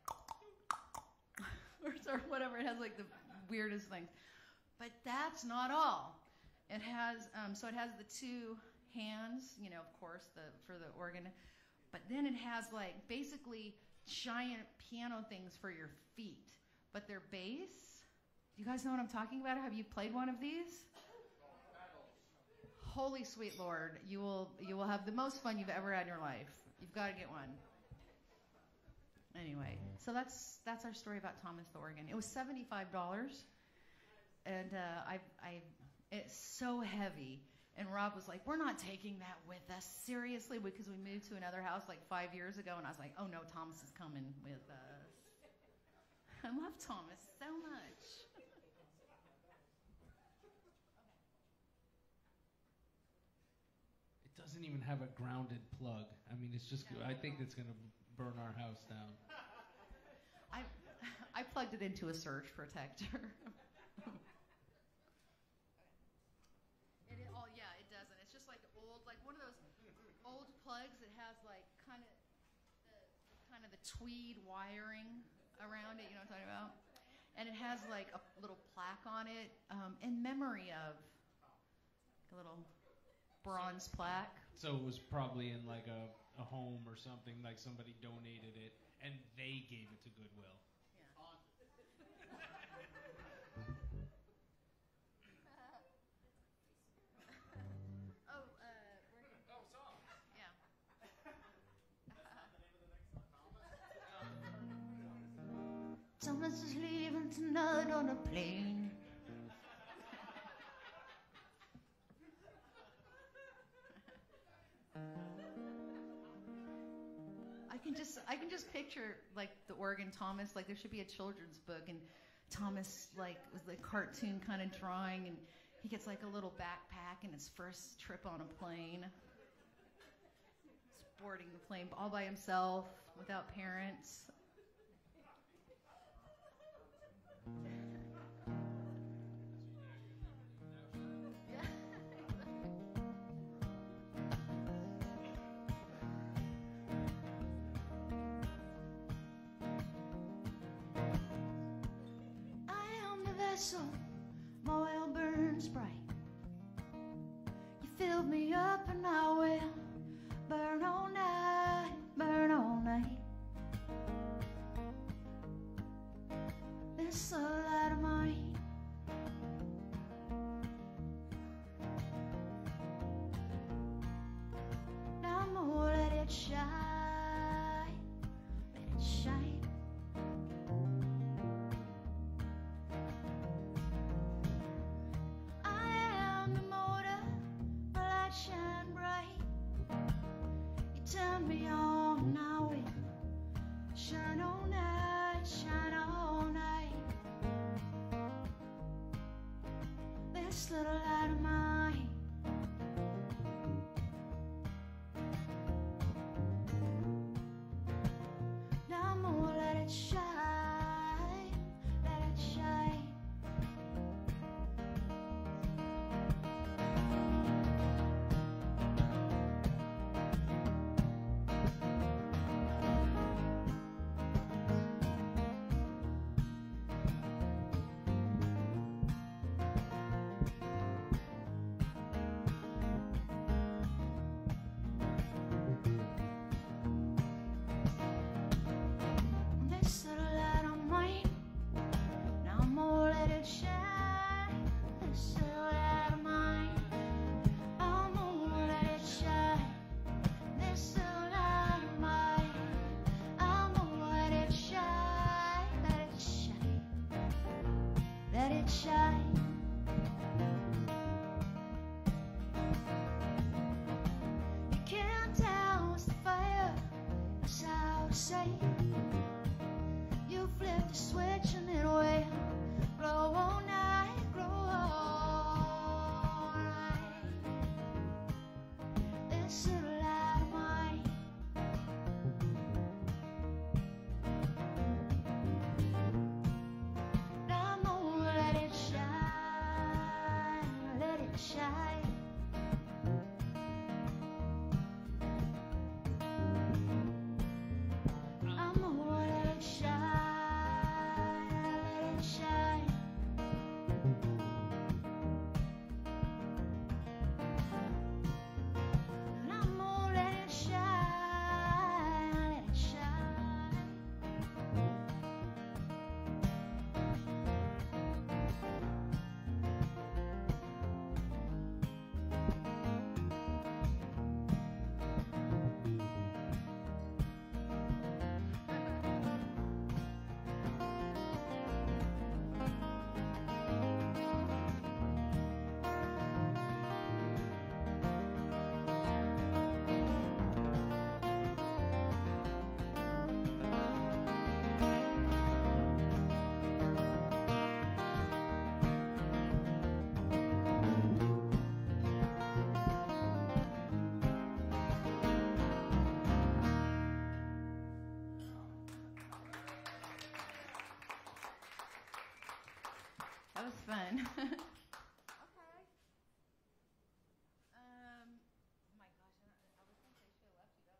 or whatever. It has like the weirdest things. But that's not all. It has so it has the two hands, you know, of course, for the organ. But then it has like basically giant piano things for your feet. But they're bass. You guys know what I'm talking about? Have you played one of these? Holy sweet Lord, you will have the most fun you've ever had in your life. You've got to get one. Anyway, so that's our story about Thomas the organ. It was $75, and it's so heavy. And Rob was like, "We're not taking that with us, seriously," because we moved to another house like 5 years ago, and I was like, "Oh no, Thomas is coming with us." I love Thomas so much. It doesn't even have a grounded plug. I mean, it's just. I think it's gonna burn our house down. I plugged it into a surge protector. It doesn't. It's just like one of those old plugs that has like kind of the tweed wiring around it. You know what I'm talking about? And it has like a little plaque on it in memory of a little bronze plaque. So it was probably in like a home or something, like somebody donated it and they gave it to Goodwill. Thomas is leaving tonight on a plane. I can just picture like the organ Thomas, like there should be a children's book and Thomas like was the cartoon kind of drawing and he gets like a little backpack and his first trip on a plane. Boarding the plane all by himself without parents. My oil burns bright. You fill me up and I will burn all night, burn all night. This light of mine, now more let it shine, let it shine. I am the motor, the light shine bright. You turn me on, now it shine all night, shine all night. This little light of mine, now more let it shine, let it shine. This little light of mine, now more let it shine. This little light of mine, now more let it shine. This little light of mine, now more let it shine. Let it shine, let it shine. You can't douse the fire, that's how I say. You flip the switch and it will glow all night, glow all night. This little light of mine, now more let it shine, let it shine. I'm gonna let it shine, let it shine. And I'm gonna let it shine, let it shine. That was fun. Okay. Oh my gosh, I was going to say should have left you.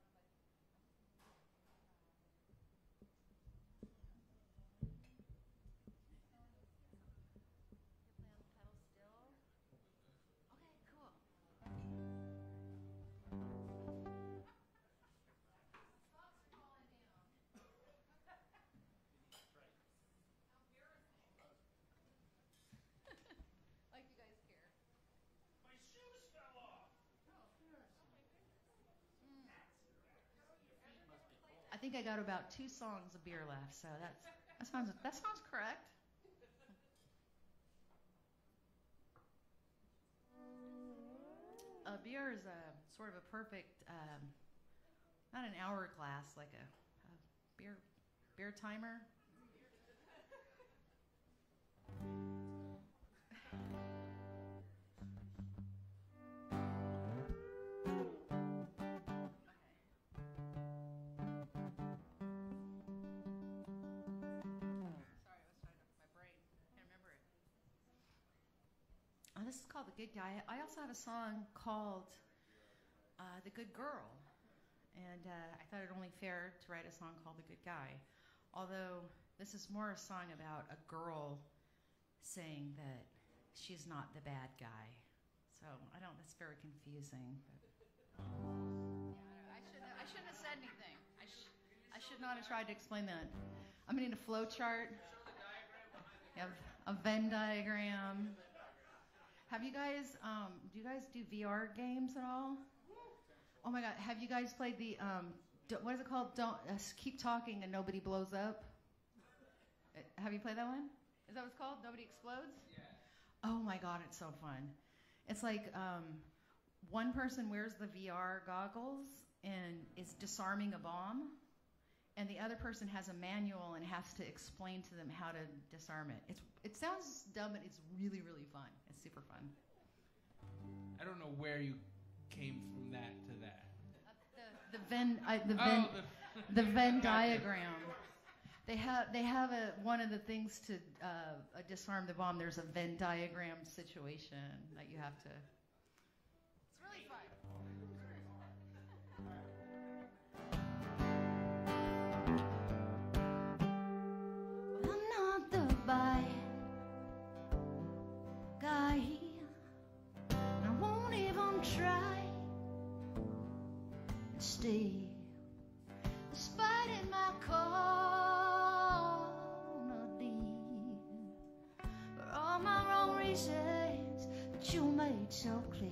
You're playing the pedal still? Okay, cool. Like you guys care. My shoes fell off. I think I got about 2 songs of beer left, so that sounds correct. Beer is a sort of a perfect, not an hourglass, like a beer timer. This is called The Good Guy. I also have a song called The Good Girl. And I thought it only fair to write a song called The Good Guy. Although this is more a song about a girl saying that she's not the bad guy. So So I don't. That's very confusing. But, yeah, I shouldn't have said anything. I should not have tried to explain that. I'm gonna need a flow chart. You have a Venn diagram. Have you guys? Do you guys do VR games at all? Oh my God! Have you guys played the what is it called? Don't keep talking and nobody blows up. Have you played that one? Is that what it's called? Nobody explodes? Yeah. Oh my God, it's so fun. It's like one person wears the VR goggles and is disarming a bomb, and the other person has a manual and has to explain to them how to disarm it. It sounds dumb, but it's really, really fun. It's super fun. I don't know where you came from that to that. The Venn diagram. They have one of the things to disarm the bomb. There's a Venn diagram situation that you have to. It's really fun. Well, I'm not the bad guy. I won't even try and stay. Despite in my corner, dear, for all my wrong reasons that you made so clear.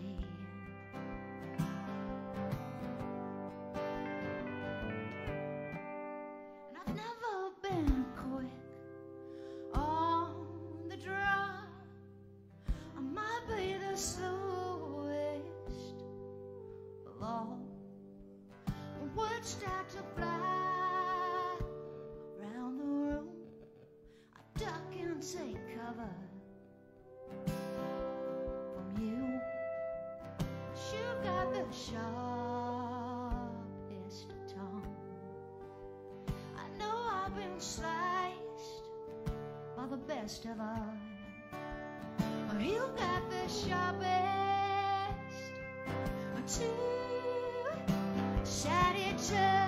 And I've never been quick on the draw. I might be the slowest of all. Words start to fly around the room. I duck and take cover from you. You've got the sharpest tongue. I know I've been sliced by the best of us. You've got the sharpest two-sided tongue.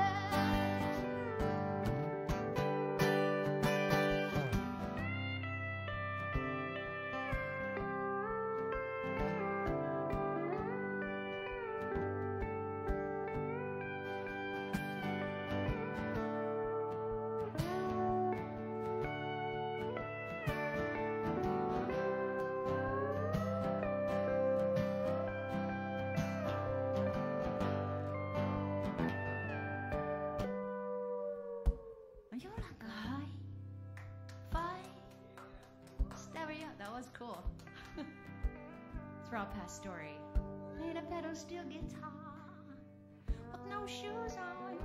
You're like a hi-fi stereo. That was cool. It's Rob Pastore. Playing a pedal steel guitar with no shoes on.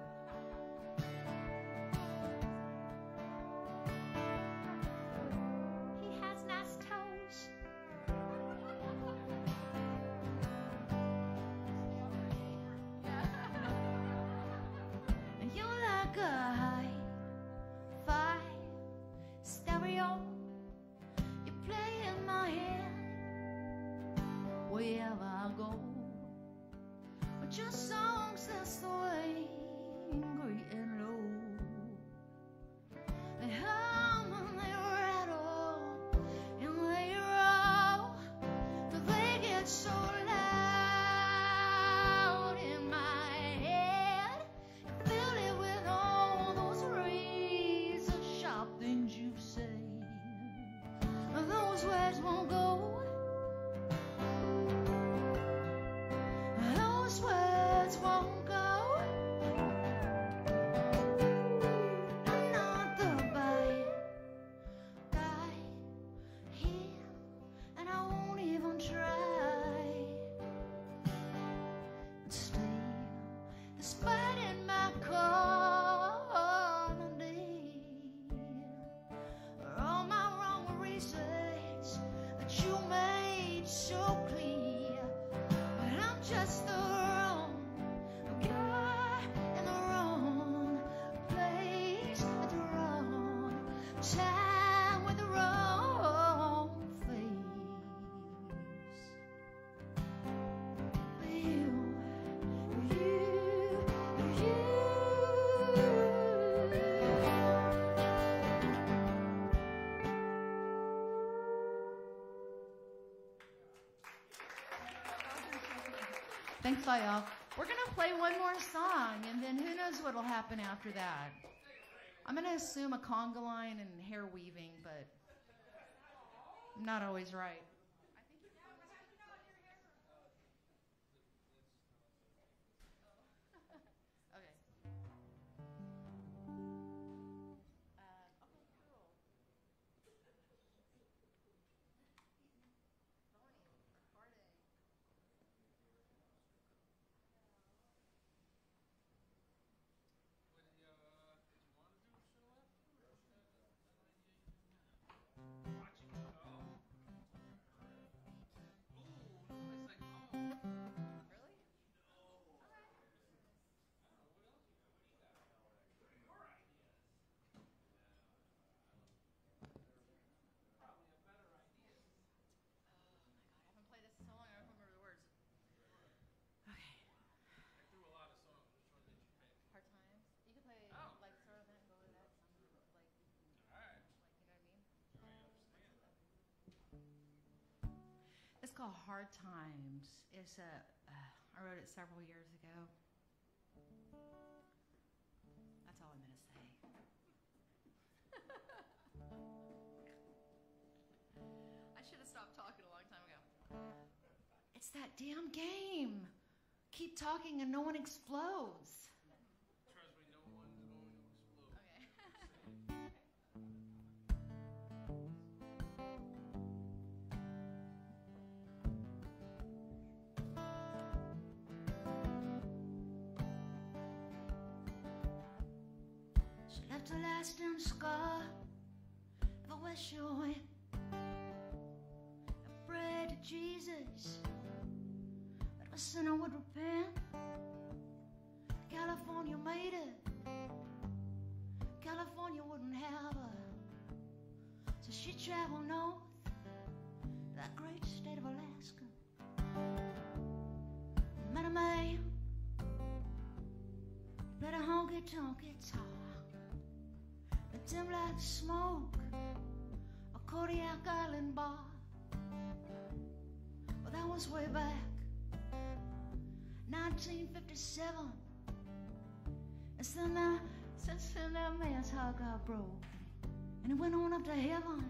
He has nice toes. And you're like a hi-fi stereo. You play in my head wherever I go. But your songs, that's the way, great and low. They hum and they rattle and they roll, but they get so loud in my head. You fill it with all those razor-sharp things you say. Those words won't go. Those words won't go. I'm not the bad guy here, and I won't even try and stay. Despite in my corner, dear, for all my wrong reasons that you made so clear. But I'm just the wrong guy in the wrong place at the wrong time with the wrong face. You. Thanks, all y'all. We're going to play one more song, and then who knows what will happen after that. I'm going to assume a conga line and hair weaving, but I'm not always right. It's called Hard Times. I wrote it several years ago. That's all I'm going to say. I should have stopped talking a long time ago. It's that damn game. Keep talking and no one explodes. Trust me, no one's going to explode. Okay. She left a lasting scar everywhere she went. I prayed to Jesus that a sinner would repent. California made it. California wouldn't have her. So she traveled north to that great state of Alaska. Met a man, played a honky-tonk guitar. It dim like smoke, a Kodiak Island bar. Well, that was way back, 1957. And since then that man's heart got broke, and he went on up to heaven.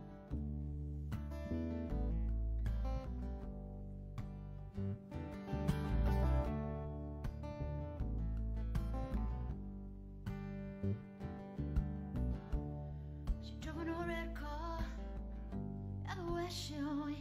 She drove in a red car everywhere she went.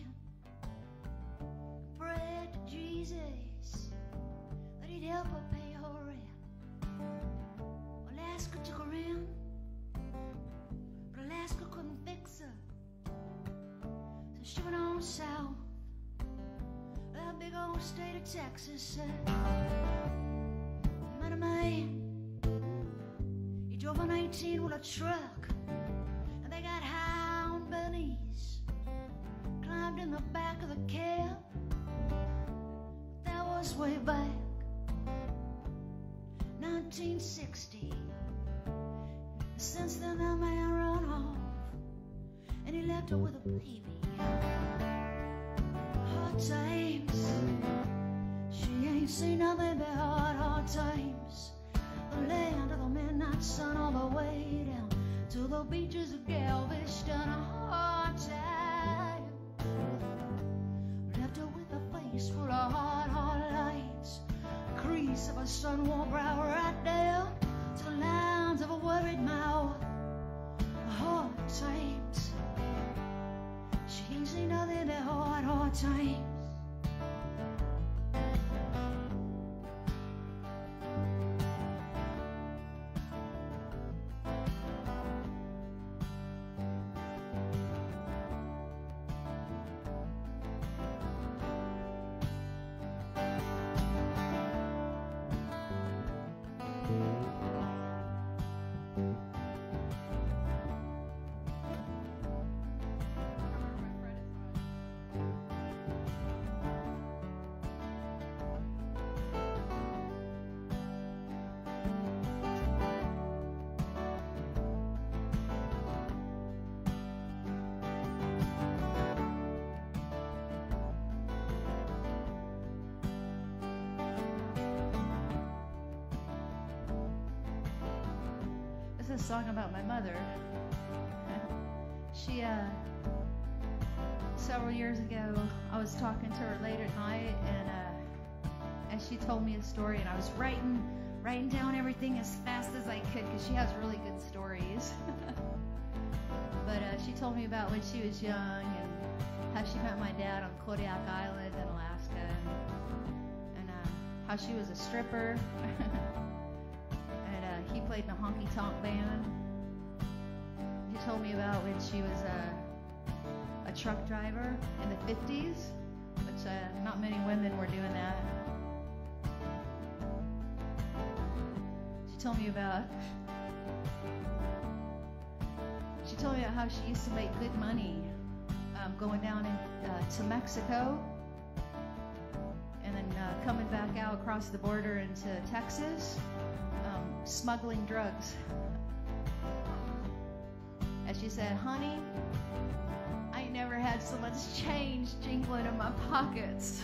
Prayed to Jesus that he'd help her pay her rent. Alaska took her in, but Alaska couldn't fix her. So she went on south, that big old state of Texas said. Met a man, he drove an 18-wheeler truck, and they got high on bunnies, climbed in the back of the cab. That was way back, 1960. Since then that man run off, and he left her with a baby. Hard times, she ain't seen nothing but hard times. The land of the midnight sun all the way down to the beaches of Galveston. A hard time, left her with a face full of hard lights, a crease of a sun-warmed brow right down to the lines of a worried mouth. Hard times, she ain't seen nothing but hard times. this song about my mother. She, several years ago, I was talking to her late at night, and she told me a story, and I was writing down everything as fast as I could because she has really good stories. But she told me about when she was young and how she met my dad on Kodiak Island in Alaska, and how she was a stripper, and he played in a honky-tonk band. He told me about when she was a truck driver in the 50s, which not many women were doing that. She told me about how she used to make good money going down to Mexico and then coming back out across the border into Texas, smuggling drugs. As she said, honey, I ain't never had so much change jingling in my pockets.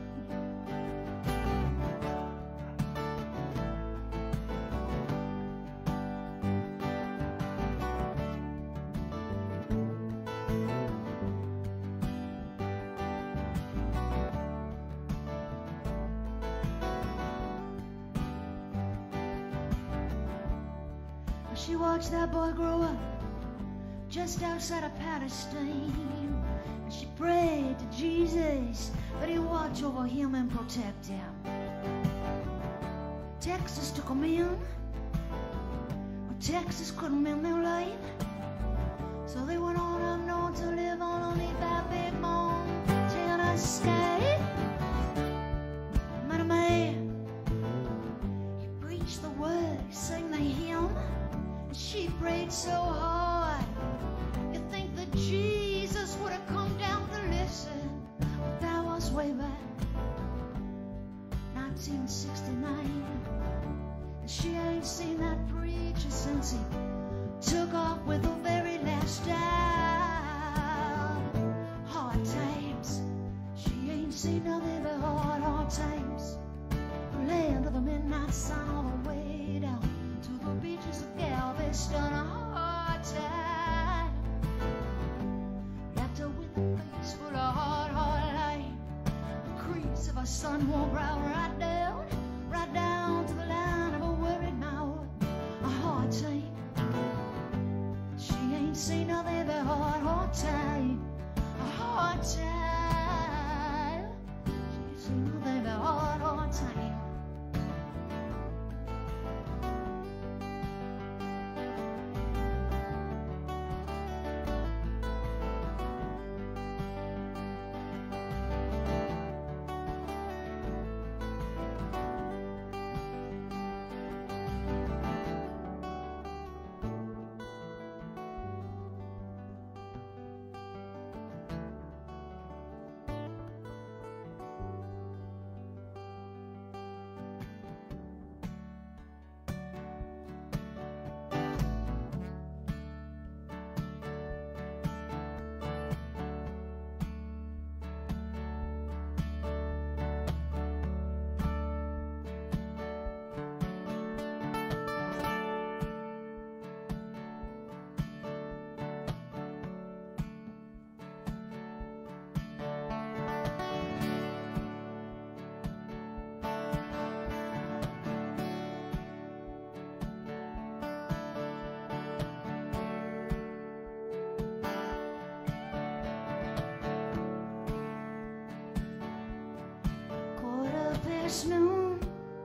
She watched that boy grow up just outside of Pastore, and she prayed to Jesus that he'd watch over him and protect him. Texas took him in, but Texas couldn't mend their life, so they went on up north to live underneath that big Montana sky. Met a man, he preached the word, sang the hymn. She prayed so hard, you think that Jesus would have come down to listen. But that was way back, 1969. And she ain't seen that preacher since he took off with the very last dime. Hard times, she ain't seen nothing but hard times. The land of the midnight sun all the way down to the beaches of Galveston, a hard time. Left her with a face full of hard light. The crease of her sun-warmed brow right down to the line of a worried mouth. A hard time. She ain't seen nothing but hard time. A hard time. She ain't seen nothing but hard time. Noon,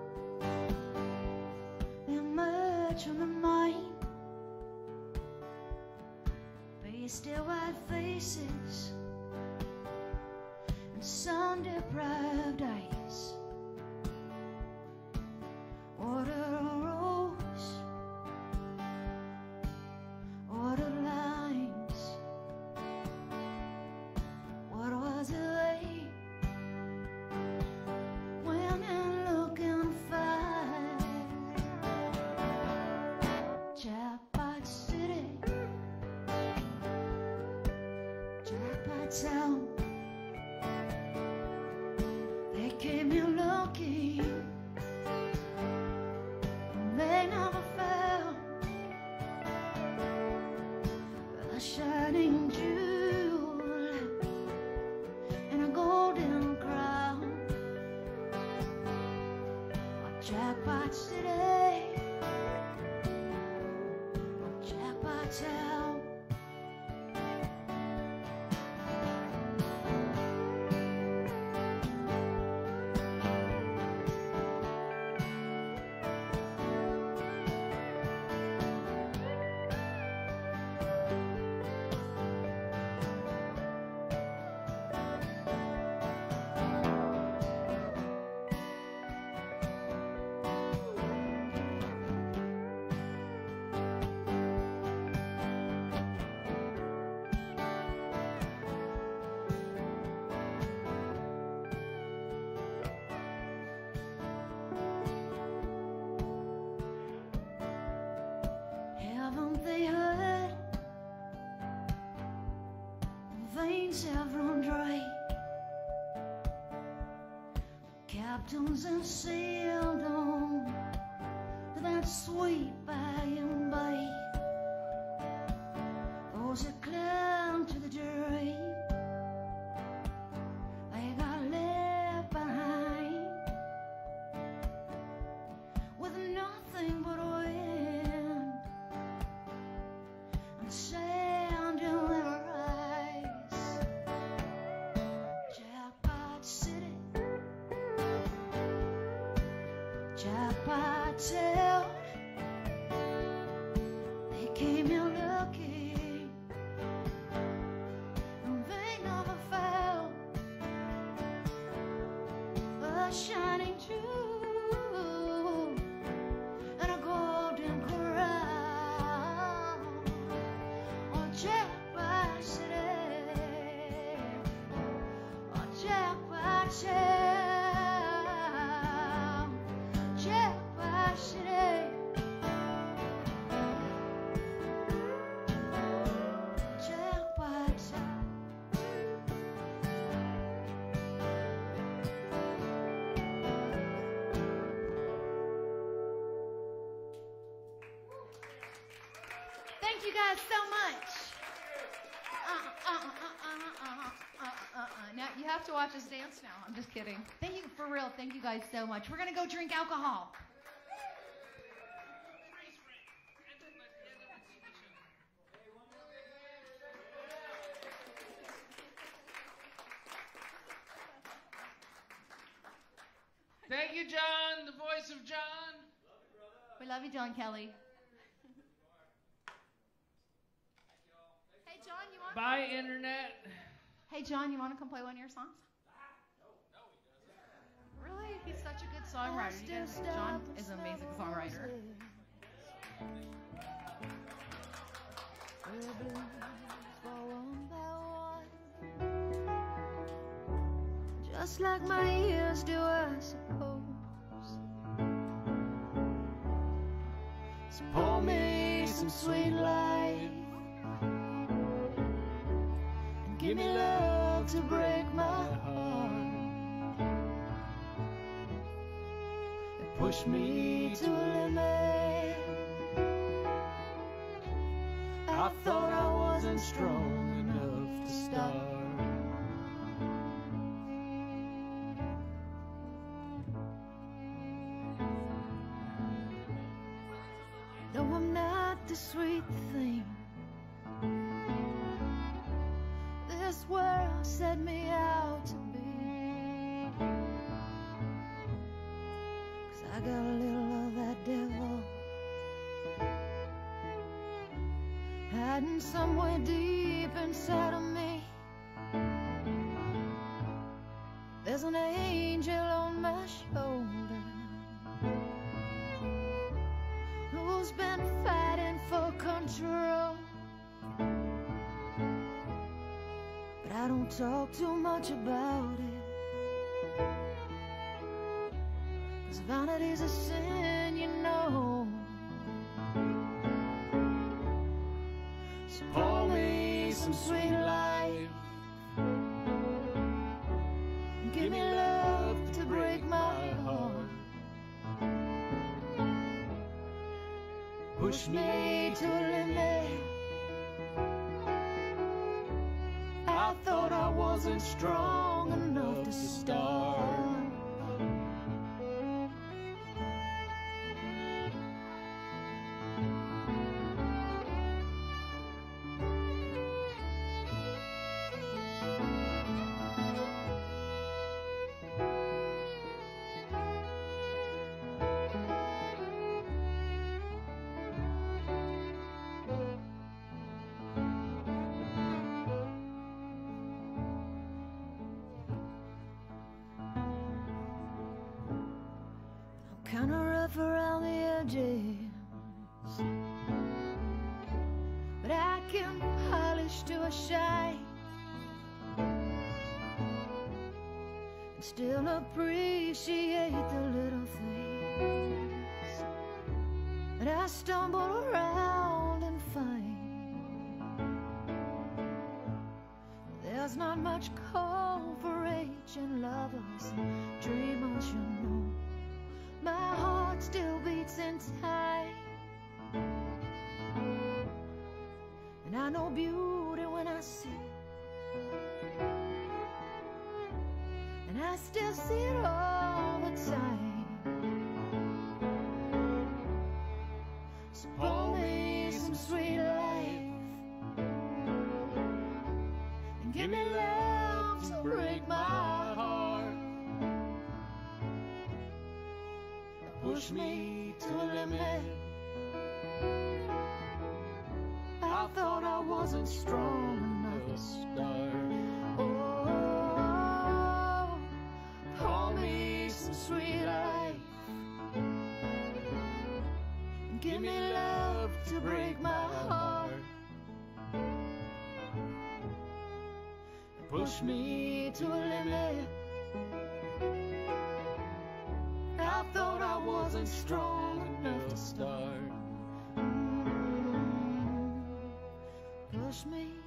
they emerge from the mine, pastel white faces and sun-deprived eyes. Water rose, water lines. What was it like? Town. They came here looking, they never found Jackpot City, Jackpot Town. Haven't they heard? Veins have run dry. Captains have sailed on to that sweet by and by. Those that clung to the dream, they got left behind with nothing but wind and sand in their eyes. Jackpot City, Jackpot Town. They came here looking, and they never found a shining jewel and a golden crown. Oh, Jackpot City, oh, Jackpot Town, Jackpot City, Jackpot Town. Thank you guys so much. Now you have to watch us dance now. I'm just kidding. Thank you for real. Thank you guys so much. We're gonna go drink alcohol. Thank you, John, the voice of John. We love you, John Kelly. Hey, John, you want? Bye, Internet. Hey, John, you want to come play one of your songs? Really? He's such a good songwriter. You guys, John is an amazing songwriter. Just like my ears do, I suppose. So pour me some sweet life and give me love to break my heart and push me to a limit. I thought I wasn't strong enough to start. No, I'm not the sweet thing this world set me out to be. 'Cause I got a little of that devil hiding somewhere deep inside of me. There's an angel on my shoulder who's been fighting for control. But I don't talk too much about it, 'cause vanity's a sin, you know. So pour me some sweet life and give me love to break my heart. Push me to a limit. I thought I wasn't strong enough to start. still appreciate the little things that I stumble around and find. There's not much call for ancient lovers, dreamers, you know. My heart still beats in time, and I know beauty when I see it, and I still see it all the time. So pour me some sweet life, and give me love to break my heart. Push me to a limit. I thought I wasn't strong enough to start. Oh, pour me some sweet life, and give me love to break my heart. Push me to a limit. I thought I wasn't strong enough to start. Push me